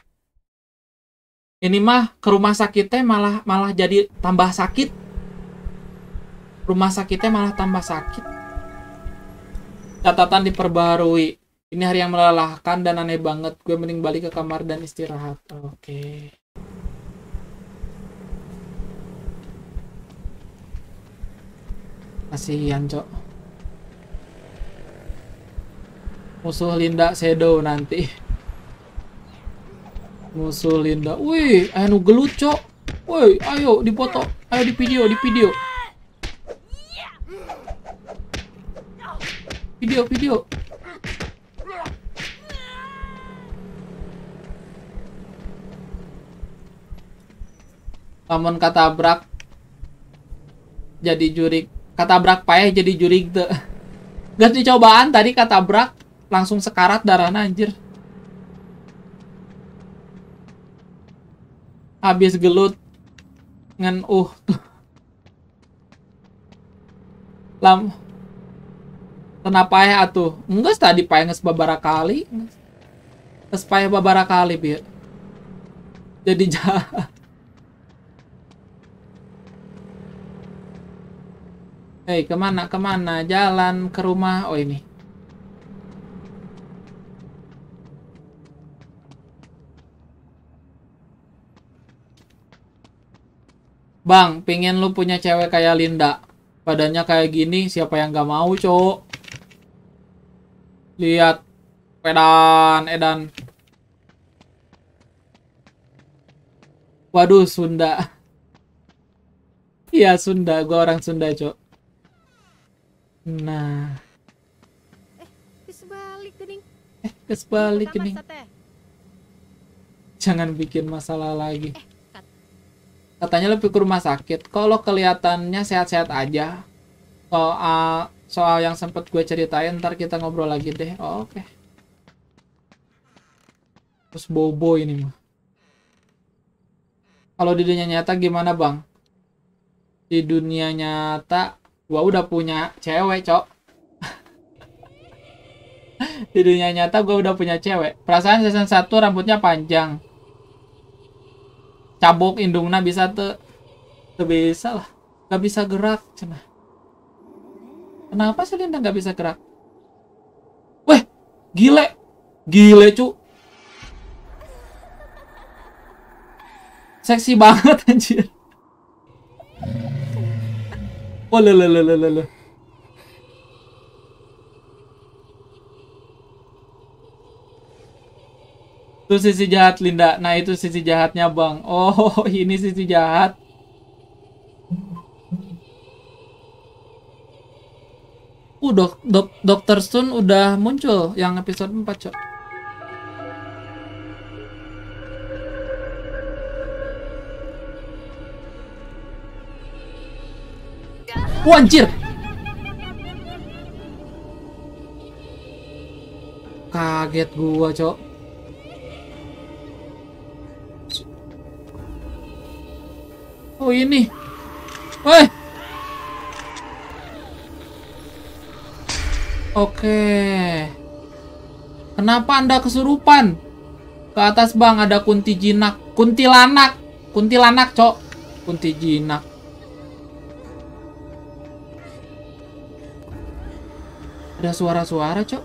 Ini mah ke rumah sakitnya malah malah jadi tambah sakit. Rumah sakitnya malah tambah sakit. Catatan diperbarui. Ini hari yang melelahkan dan aneh banget. Gue mending balik ke kamar dan istirahat. Oke. Okay. Kasihan, Cok. Musuh Linda Shadow nanti. Musuh Linda. Wih, ayo nu gelut, Cok. Woi, ayo dipoto. Ayo di video, di video. Video, video. Lamun katabrak jadi jurik. Katabrak payah jadi jurik tuh. Gak dicobaan tadi katabrak langsung sekarat darahnya anjir. Habis gelut ngen uh tuh. Lam kenapa ya atuh? Enggak tadi payah nges babara kali. Nges payah babara kali biar. Jadi jahat. Hei, kemana, kemana? Jalan ke rumah. Oh, ini. Bang, pengen lu punya cewek kayak Linda. Badannya kayak gini, siapa yang gak mau, cowok? Lihat. Edan, edan. Waduh, Sunda. Iya, Sunda. Gua orang Sunda, cok. Nah. Eh, geus balik geuning. Eh, geus balik Pertama, geuning. Sate. Jangan bikin masalah lagi. Eh, kat. Katanya lebih ke rumah sakit. Kalau kelihatannya sehat-sehat aja. Soal soal yang sempat gue ceritain, ntar kita ngobrol lagi deh. Oh, oke. Okay. Terus bobo ini mah. Kalau di dunia nyata gimana, Bang? Di dunia nyata gua udah punya cewek, cok. Di dunia nyata gua udah punya cewek. Perasaan season satu rambutnya panjang. Cabok indungna bisa tuh. Tuh bisa lah. Gak bisa gerak, cenah. Kenapa sih Linda gak bisa gerak? Weh, gile. Gile, cu. Seksi banget, anjir. Oh, lelelelelele. Itu sisi jahat Linda. Nah, itu sisi jahatnya, Bang. Oh, ini sisi jahat. Uh, dok, dok, dokter Stone udah muncul yang episode empat, cok. Wah, anjir. Kaget gua, cok. Oh, ini. Woi. Oke. Kenapa Anda kesurupan? Ke atas, Bang, ada kunti jinak. Kuntilanak. Kuntilanak, cok. Kunti jinak. Ada suara-suara, cok.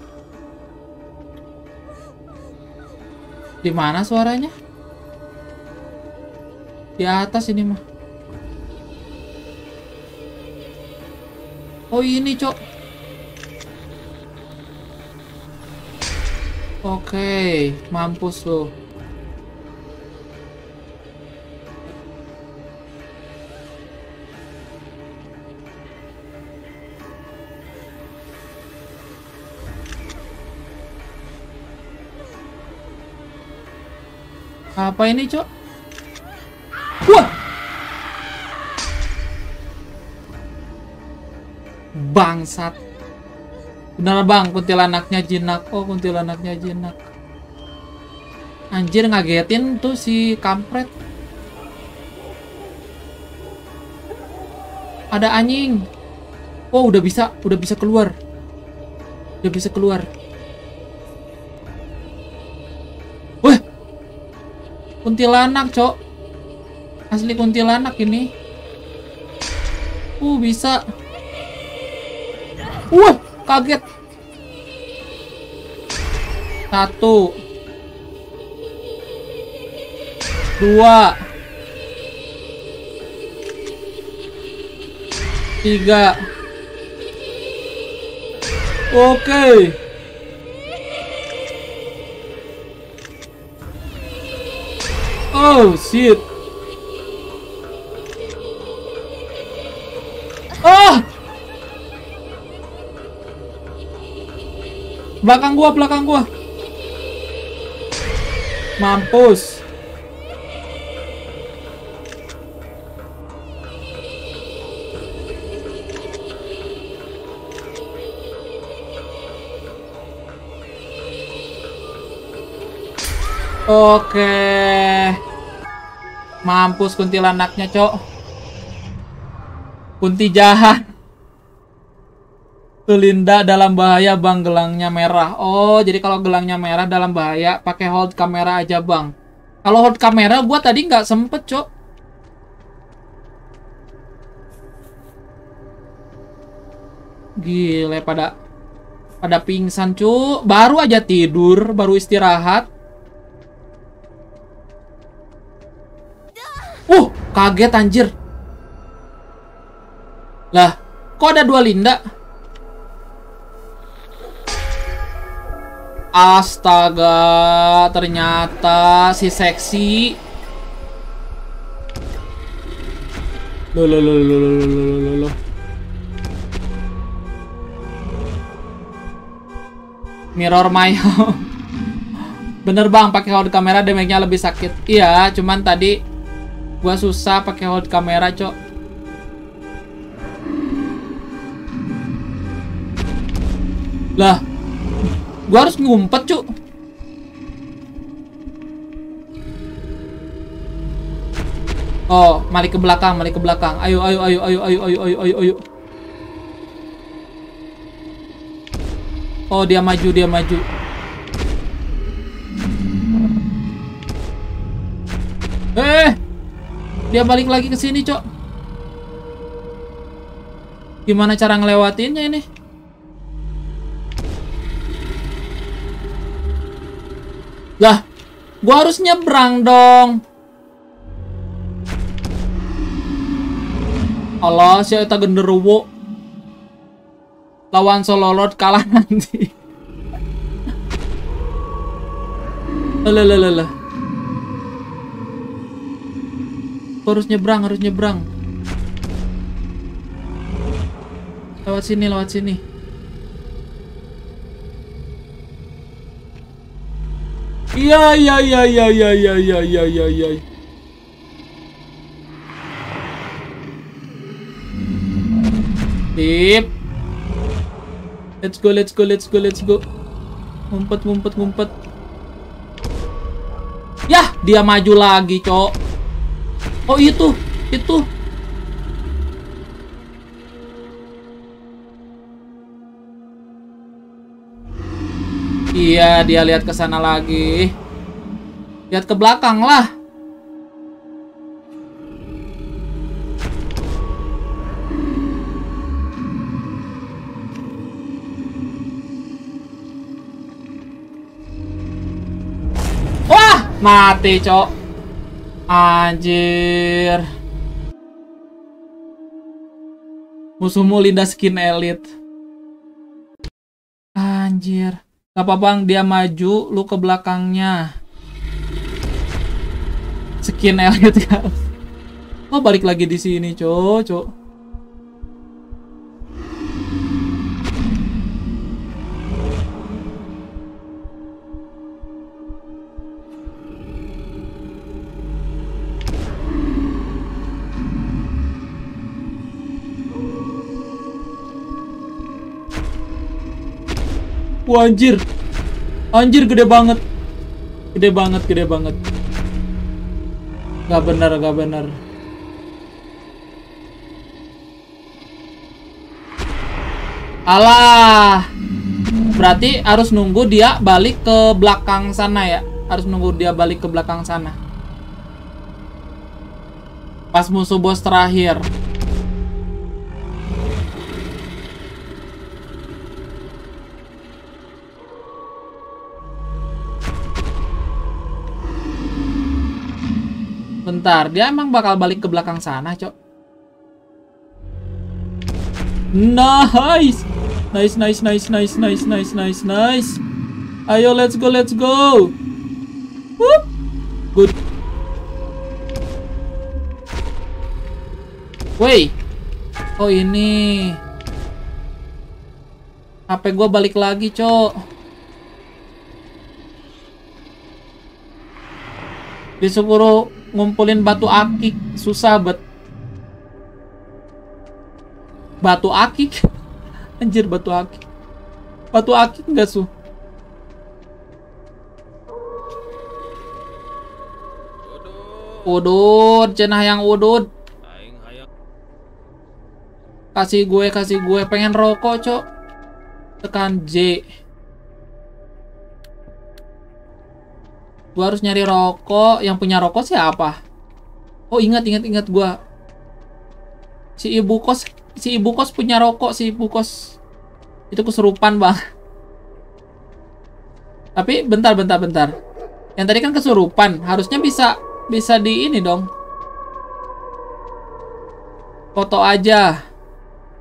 Di mana suaranya? Di atas ini mah. Oh, ini, cok. Oke, mampus lo. Apa ini, cok? Wah! Bangsat. Bener, Bang, kuntilanaknya jinak. Oh, kuntilanaknya jinak. Anjir, ngagetin tuh si kampret. Ada anjing. Oh, udah bisa, udah bisa keluar. Udah bisa keluar. Wah! Kuntilanak, cok. Asli kuntilanak ini. Uh, bisa. Wah, kaget. Satu. Dua. Tiga. Oke. Oh, shit. Oh! Belakang gua, belakang gua. Mampus. Oke. Mampus kuntilanaknya, cok. Kunti jahat. Tuh, Linda dalam bahaya, Bang, gelangnya merah. Oh, jadi kalau gelangnya merah dalam bahaya, pakai hold kamera aja, Bang. Kalau hold kamera gua tadi nggak sempet, cok. Gile, pada pada pingsan, cuk. Baru aja tidur, baru istirahat. Uh, kaget anjir. Lah, kok ada dua Linda? Astaga, ternyata si seksi. Loh, loh, loh, loh, loh, loh, loh, loh. Mirror my home. Bener bang, pakai hold kamera damage-nya lebih sakit. Iya, cuman tadi gua susah pakai hold kamera, cok. Lah, gua harus ngumpet, cuk. Oh, balik ke belakang, balik ke belakang. Ayo, ayo, ayo, ayo, ayo, ayo, ayo, ayo, ayo. Oh, dia maju, dia maju. Eh, dia balik lagi ke sini, cok. Gimana cara ngelewatinnya ini? Lah, gua harus nyebrang dong. Allah, si eta genderuwo. Lawan Sololot kalah nanti. Alah, lah, lah, lah. Harus nyebrang, harus nyebrang. Lewat sini, lewat sini. Iya, iya, iya, iya, iya, iya, iya, iya, iya, iya. Sip. Let's go, let's go, let's go, let's go. Ngumpet, ngumpet, ngumpet. Yah, dia maju lagi, cok. Oh, itu, itu. Iya, dia lihat ke sana lagi. Lihat ke belakang lah. Wah, mati, cok. Anjir. Musuhmu Linda skin elite. Anjir. Gak apa bang, dia maju, lu ke belakangnya. Skin elite kan. Oh, balik lagi di sini, cok, cok. Wah, anjir. Anjir, gede banget. Gede banget, gede banget. Gak bener, gak bener. Alah. Berarti harus nunggu dia balik ke belakang sana ya. Harus nunggu dia balik ke belakang sana. Pas musuh bos terakhir. Bentar, dia emang bakal balik ke belakang sana, cok. Nice. Nice, nice, nice, nice, nice, nice, nice, nice. Ayo, let's go, let's go. Whoop. Good. Wey. Oh, ini. H P gua balik lagi, cok. Disuruh ngumpulin batu akik, susah bet. Batu akik, anjir, batu akik, batu akik enggak su? Udud, cenah yang udud. Kasih gue, kasih gue, pengen rokok, cok. Tekan J. Gua harus nyari rokok. Yang punya rokok siapa? Oh, ingat, ingat, ingat gua. Si ibu kos, si ibu kos punya rokok, si ibu kos. Itu kesurupan, bang. Tapi bentar, bentar, bentar. Yang tadi kan kesurupan, harusnya bisa, bisa di ini dong. Foto aja.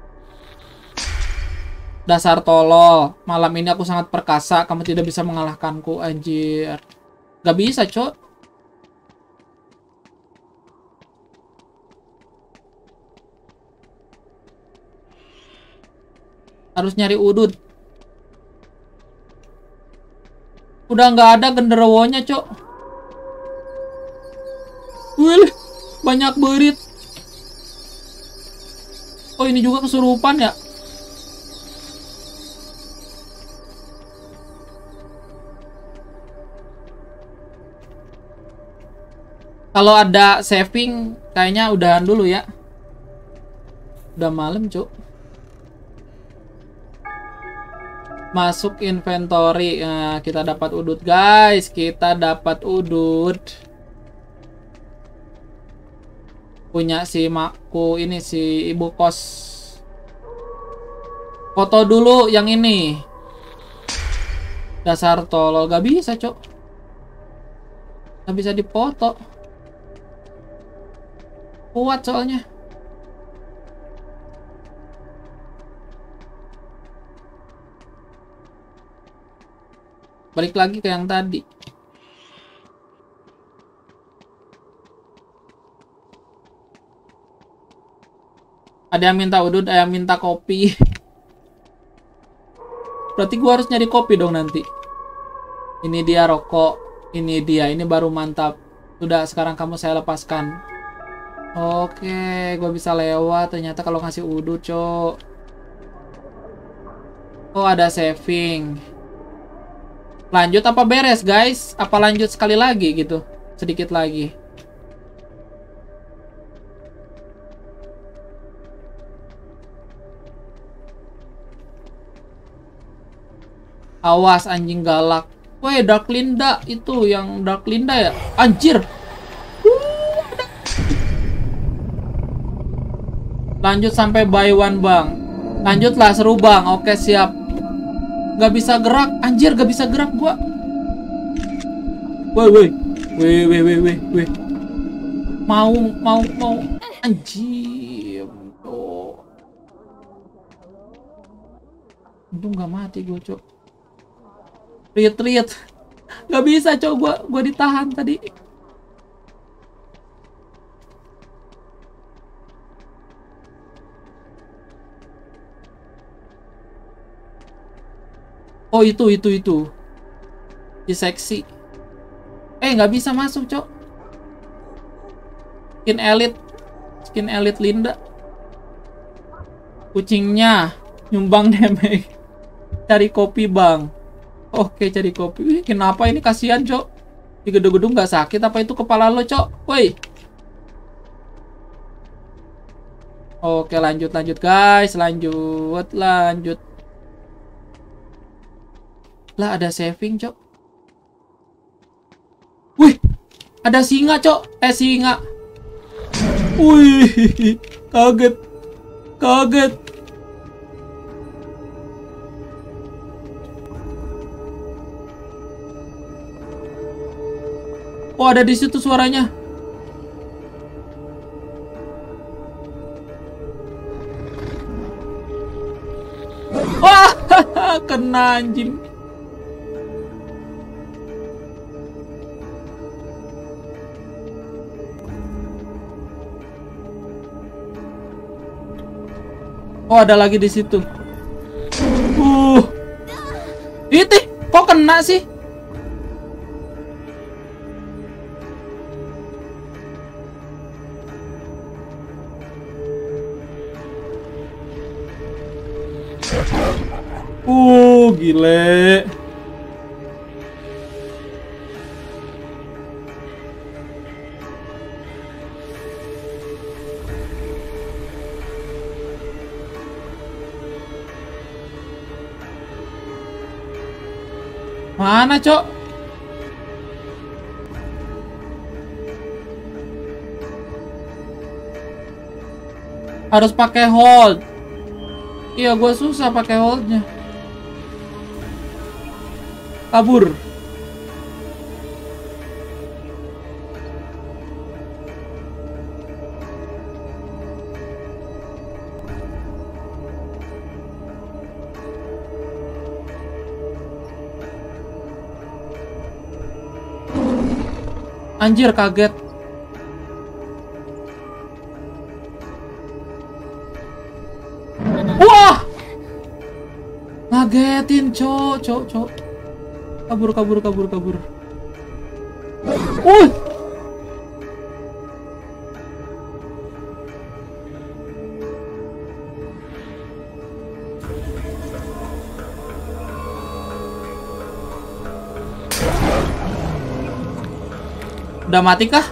Dasar tolol. Malam ini aku sangat perkasa. Kamu tidak bisa mengalahkanku. Anjir. Gak bisa, Cok. Harus nyari udut. Udah nggak ada genderuwonya, Cok. Wih, banyak berit. Oh, ini juga kesurupan ya? Kalau ada saving, kayaknya udahan dulu ya. Udah malam, Cuk. Masuk inventory. Nah, kita dapat udut, guys. Kita dapat udut. Punya si makku ini, si ibu kos. Foto dulu yang ini. Dasar tolol. Gak bisa, Cok. Gak bisa dipoto. Kuat soalnya. Balik lagi ke yang tadi. Ada yang minta udut, ada yang minta kopi. Berarti gua harus nyari kopi dong nanti. Ini dia rokok. Ini dia, ini baru mantap. Sudah, sekarang kamu saya lepaskan. Oke, gua bisa lewat. Ternyata kalau ngasih udut, Cok. Oh, ada saving. Lanjut apa beres, guys? Apa lanjut sekali lagi gitu? Sedikit lagi. Awas anjing galak. Woi, Dark Linda itu yang Dark Linda ya? Anjir. Lanjut sampai buy one, Bang. Lanjutlah seru, Bang. Oke, siap. Gak bisa gerak, anjir, gak bisa gerak gua. Woi, woi. Woi, woi, woi, woi, woi. Mau, mau, mau. Anjir. Oh. Untung gak mati gua, Cok. Riet, riet. Gak bisa, Cok, gua gua ditahan tadi. Oh, itu, itu, itu. Si seksi. Eh, nggak bisa masuk, Cok. Skin elite. Skin elite Linda. Kucingnya. Nyumbang damage. Cari kopi, Bang. Oke, cari kopi. Wih, kenapa ini kasihan, Cok? Di gedung-gedung nggak sakit. Apa itu kepala lo, Cok? Woi. Oke, lanjut, lanjut, guys. Lanjut, lanjut. Lah, ada saving, Cok. Wih, ada singa, Cok. Eh, singa. Wih, kaget. Kaget. Oh, ada di situ suaranya. Wah, kena anjing. Oh, ada lagi di situ. Uh. Itu kok kena sih? Uh, gile. Mana, Cok? Harus pakai hold. Iya, gue susah pakai holdnya. Kabur. Anjir, kaget. Wah! Ngagetin, cok, cok, cok. Kabur, kabur, kabur, kabur. Uh! Udah mati kah?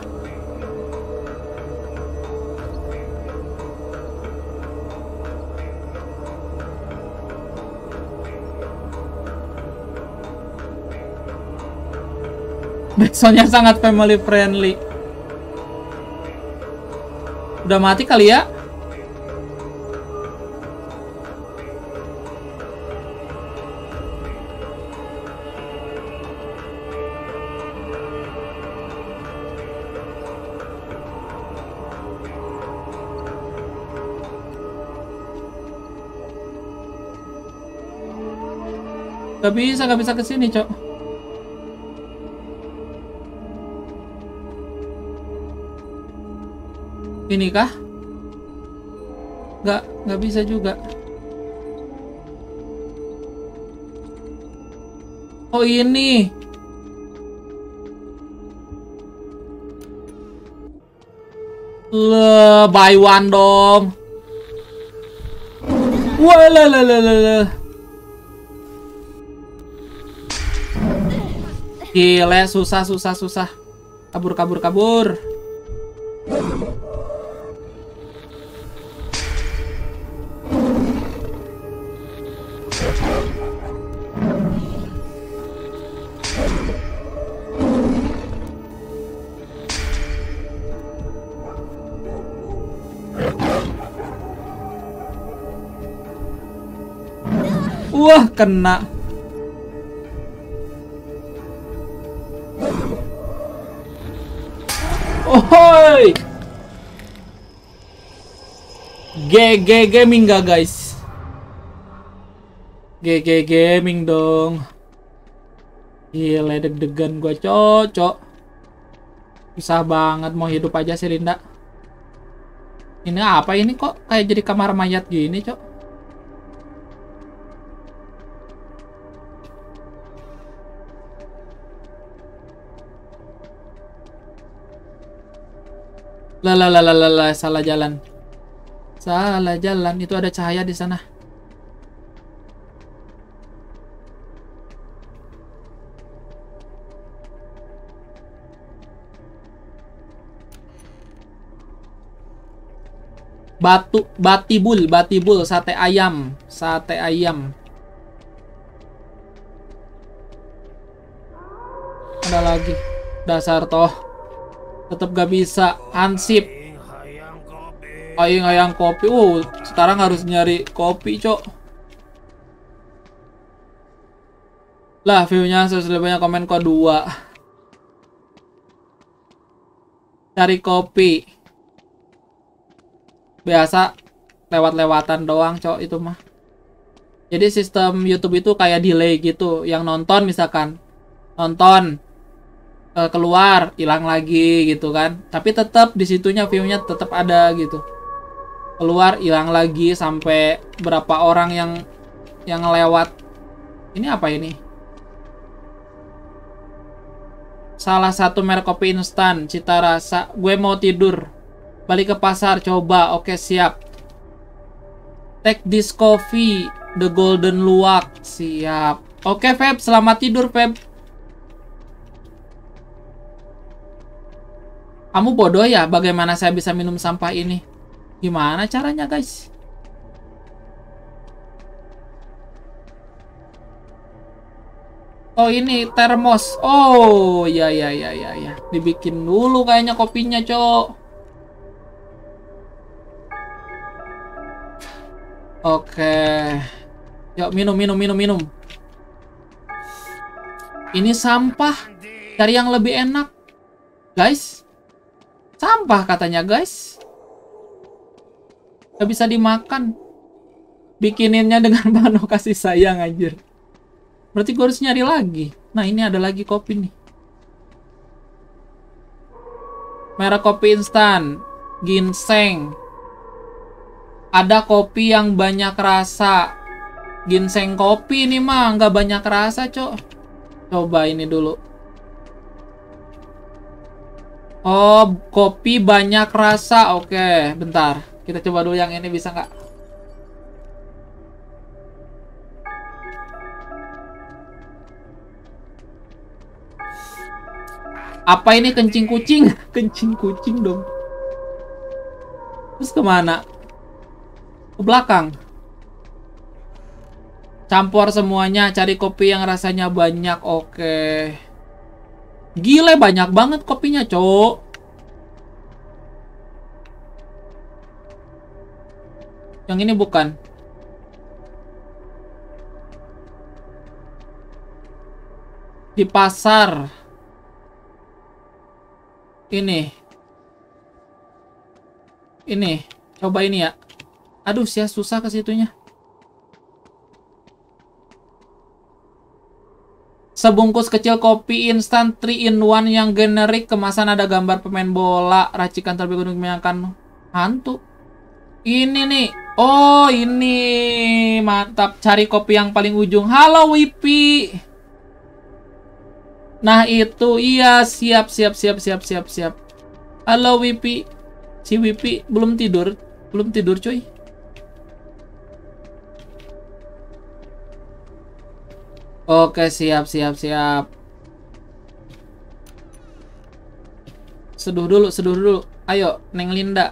Backsoundnya sangat family friendly. Udah mati kali ya? Gak bisa, gak bisa kesini, cok. Ini kah? Gak, gak bisa juga. Oh ini. Le, buy one dong. Wah, lah, lah, lah, lah. Gile, susah, susah, susah. Kabur, kabur, kabur. Wah, kena. Ohoi. G G gaming gak guys? G G gaming dong. Gila, deg-degan gua, cocok. Susah banget mau hidup aja sih Linda. Ini apa ini kok kayak jadi kamar mayat gini, cok? Lah lah lah lah lah, salah jalan. Salah jalan, itu ada cahaya di sana. Batu, batibul, batibul, sate ayam, sate ayam. Ada lagi. Dasar toh. Tetap gak bisa. Ansip. Aing ayang kopi. Uh, sekarang harus nyari kopi, cok. Lah, view-nya sesuai banyak komen kok dua. Cari kopi. Biasa lewat-lewatan doang, cok, itu mah. Jadi sistem YouTube itu kayak delay gitu. Yang nonton misalkan nonton keluar, hilang lagi gitu kan. Tapi tetap di situnya view-nya tetap ada gitu. Keluar, hilang lagi sampai berapa orang yang yang lewat. Ini apa ini? Salah satu merek kopi instan, cita rasa. Gue mau tidur. Balik ke pasar, coba. Oke, siap. Take this coffee, the golden luwak. Siap. Oke, Feb, selamat tidur, Feb. Kamu bodoh ya? Bagaimana saya bisa minum sampah ini? Gimana caranya, guys? Oh, ini termos. Oh, ya ya ya ya ya. Dibikin dulu kayaknya kopinya, cok. Oke. Yuk, minum minum minum minum. Ini sampah. Cari yang lebih enak, guys. Sampah katanya, guys. Gak bisa dimakan. Bikininnya dengan penuh kasih sayang, anjir. Berarti gue harus nyari lagi. Nah, ini ada lagi kopi nih. Merek kopi instan ginseng. Ada kopi yang banyak rasa. Ginseng kopi ini mah nggak banyak rasa, Cok. Coba ini dulu. Oh, kopi banyak rasa. Oke, bentar. Kita coba dulu yang ini bisa nggak? Apa ini kencing kucing? Kencing kucing dong. Terus kemana? Ke belakang. Campur semuanya, cari kopi yang rasanya banyak. Oke. Gile, banyak banget kopinya, Cok. Yang ini bukan. Di pasar. Ini. Ini. Coba ini ya. Aduh, sia susah ke situnya. Sebungkus kecil kopi instan three in one yang generik, kemasan ada gambar pemain bola, racikan terlebih dahulu menyenangkan hantu. Ini nih. Oh, ini mantap. Cari kopi yang paling ujung. Halo Wipi. Nah, itu iya, siap siap siap siap siap siap. Halo Wipi. Si Wipi belum tidur. Belum tidur, cuy. Oke, siap, siap, siap. Seduh dulu, seduh dulu. Ayo, Neng Linda.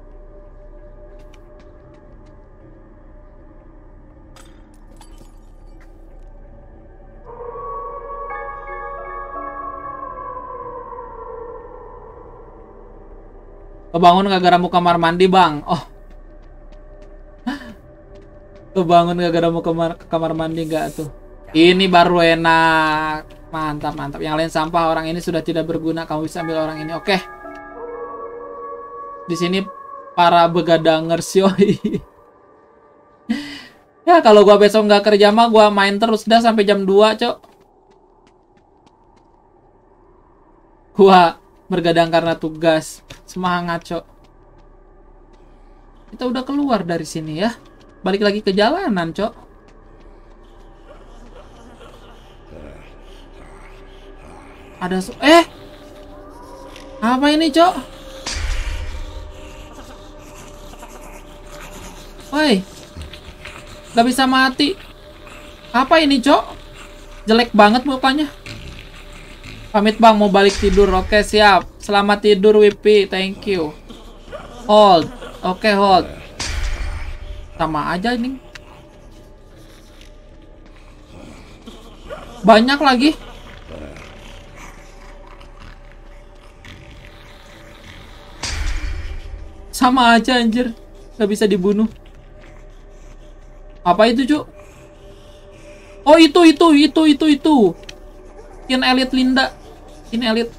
Kebangun gara-gara mau kamar mandi, Bang. Oh. Kebangun gara-gara mau kamar, kamar mandi nggak tuh? Ini baru enak. Mantap, mantap. Yang lain sampah, orang ini sudah tidak berguna. Kamu bisa ambil orang ini. Oke. Di sini para begadangers, yoi. Ya, kalau gua besok nggak kerja mah gua main terus dah sampai jam dua, Cok. Gua bergadang karena tugas. Semangat, Cok. Kita udah keluar dari sini ya. Balik lagi ke jalanan, Cok. Ada su eh apa ini, Cok? Woi, gak bisa mati. Apa ini, Cok? Jelek banget mukanya. Pamit, Bang, mau balik tidur. Oke, siap. Selamat tidur, Wipi. Thank you. Hold. Oke, hold. Sama aja ini. Banyak lagi. Sama aja, anjir. Gak bisa dibunuh. Apa itu, Cuk? Oh, itu, itu, itu, itu, itu. Skin Elite Linda. Skin Elite.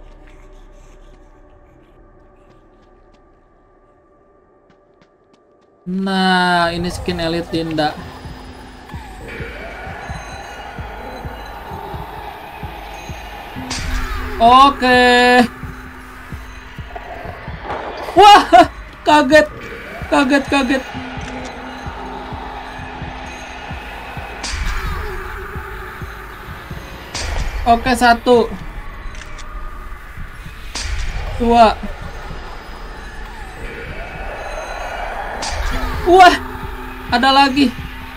Nah, ini skin Elite Linda. Oke. Wah, kaget, kaget, kaget. Oke, satu, dua. Wah, ada lagi.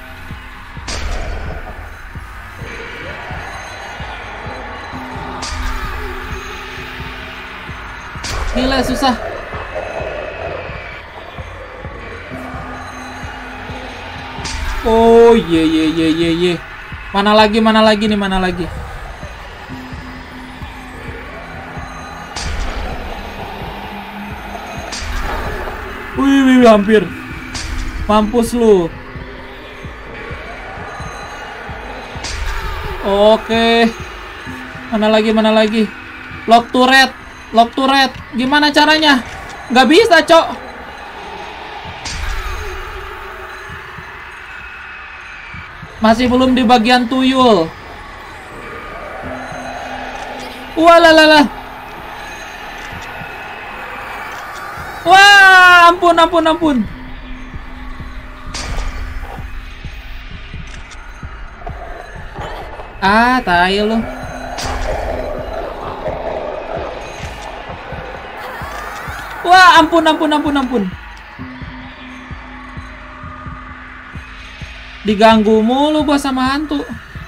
Gila, susah. Oh, ye ye ye ye ye. Mana lagi, mana lagi nih, mana lagi? Wih, wih, hampir. Mampus lu. Oke. Mana lagi, mana lagi? Lock to red. Lock to red. Gimana caranya? Nggak bisa, Cok. Masih belum di bagian tuyul. Walalala. Wah, ampun, ampun, ampun. Ah, tai lu. Wah, ampun, ampun, ampun, ampun. Diganggu mulu gua sama hantu.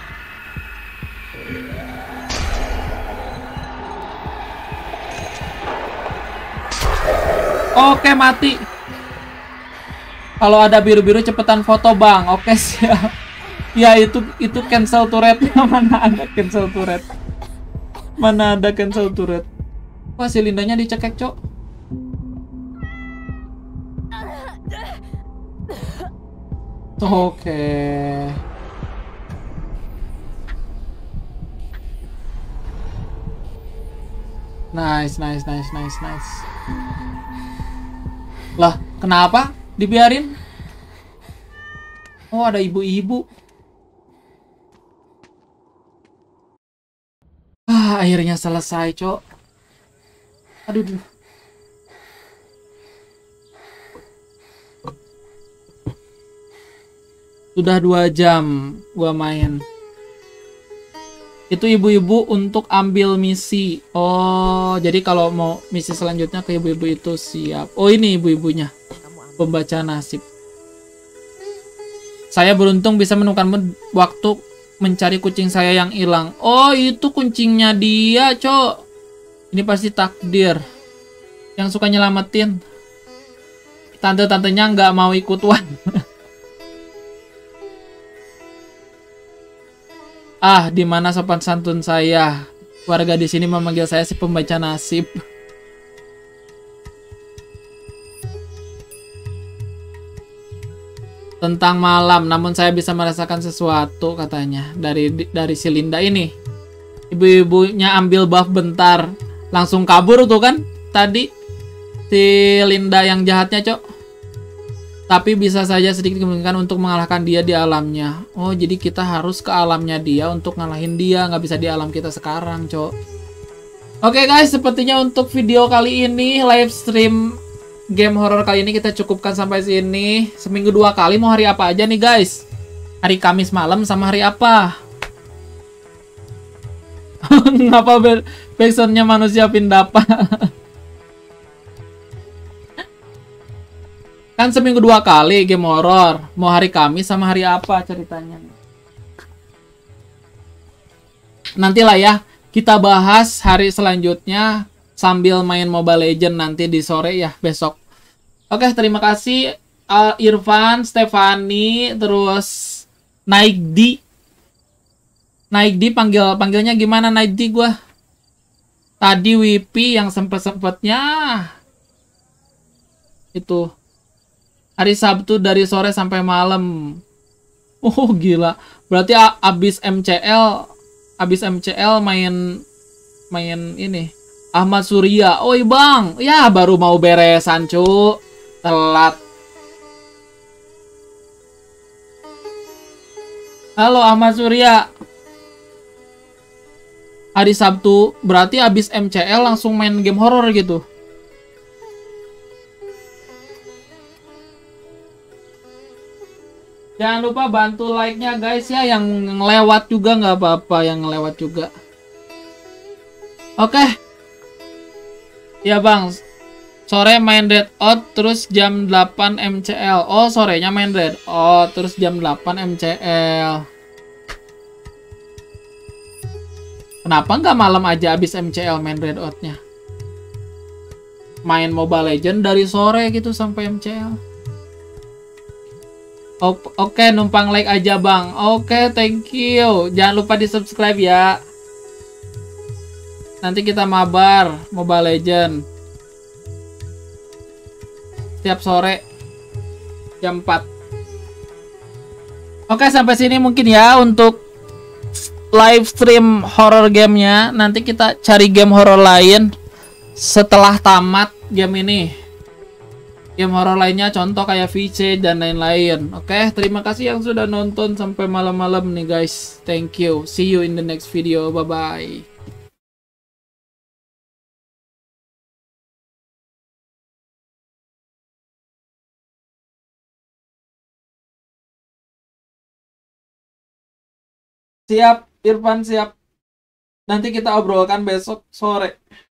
Oke, mati. Kalau ada biru-biru cepetan foto, Bang. Oke, siap. Ya, itu itu cancel turret. Mana ada cancel turret? Mana ada cancel turret? Wah, si Lindanya dicekek, Cok. Oke. Nice, nice, nice, nice, nice. Lah, kenapa dibiarin? Oh, ada ibu-ibu. Ah, akhirnya selesai, Cok. Aduh, duh. Sudah dua jam gua main. Itu ibu-ibu untuk ambil misi. Oh, jadi kalau mau misi selanjutnya ke ibu-ibu itu siap. Oh, ini ibu-ibunya. Pembaca nasib. Saya beruntung bisa menemukan waktu mencari kucing saya yang hilang. Oh, itu kucingnya dia, Cok. Ini pasti takdir. Yang suka nyelamatin. Tante-tantenya nggak mau ikut wan. Ah, di mana sopan santun saya? Warga di sini memanggil saya si pembaca nasib. Tentang malam, namun saya bisa merasakan sesuatu katanya dari dari si Linda ini. Ibu-ibunya ambil buff bentar, langsung kabur tuh kan tadi si Linda yang jahatnya, Cok. Tapi bisa saja sedikit kemungkinan untuk mengalahkan dia di alamnya. Oh, jadi kita harus ke alamnya dia untuk ngalahin dia. Nggak bisa di alam kita sekarang, Cok. Oke, guys. Sepertinya untuk video kali ini, live stream game horror kali ini kita cukupkan sampai sini. Seminggu dua kali. Mau hari apa aja nih, guys? Hari Kamis malam sama hari apa? Ngapa backsoundnya manusia pindapa? Kan seminggu dua kali game horror. Mau hari Kamis sama hari apa ceritanya? Nantilah ya, kita bahas hari selanjutnya sambil main Mobile Legends nanti di sore ya, besok. Oke, terima kasih uh, Irfan, Stefani, terus Naikdi. Naikdi panggil panggilnya gimana Naikdi gua? Tadi Wipi yang sempet-sempetnya itu hari Sabtu dari sore sampai malam. Oh, gila. Berarti abis M C L, abis M C L main main ini. Ahmad Surya. Oi, Bang. Ya, baru mau beresan, cu. Telat. Halo Ahmad Surya. Hari Sabtu, berarti abis M C L langsung main game horror gitu. Jangan lupa bantu like-nya guys ya, yang ngelewat juga nggak apa-apa, yang ngelewat juga. Oke. Ya Bang, sore main Red Out terus jam delapan M C L. Oh, sorenya main Red Out terus jam delapan M C L. Kenapa nggak malam aja abis M C L main Red Out-nya? Main Mobile Legends dari sore gitu sampai M C L. Oke, numpang like aja Bang. Oke, thank you. Jangan lupa di subscribe ya. Nanti kita mabar Mobile Legends tiap sore jam empat. Oke, sampai sini mungkin ya untuk live stream horror gamenya. Nanti kita cari game horror lain setelah tamat game ini. Game horror lainnya contoh kayak V C dan lain-lain. Oke, terima kasih yang sudah nonton sampai malam-malam nih guys. Thank you. See you in the next video. Bye-bye. Siap, Irfan siap. Nanti kita obrolkan besok sore.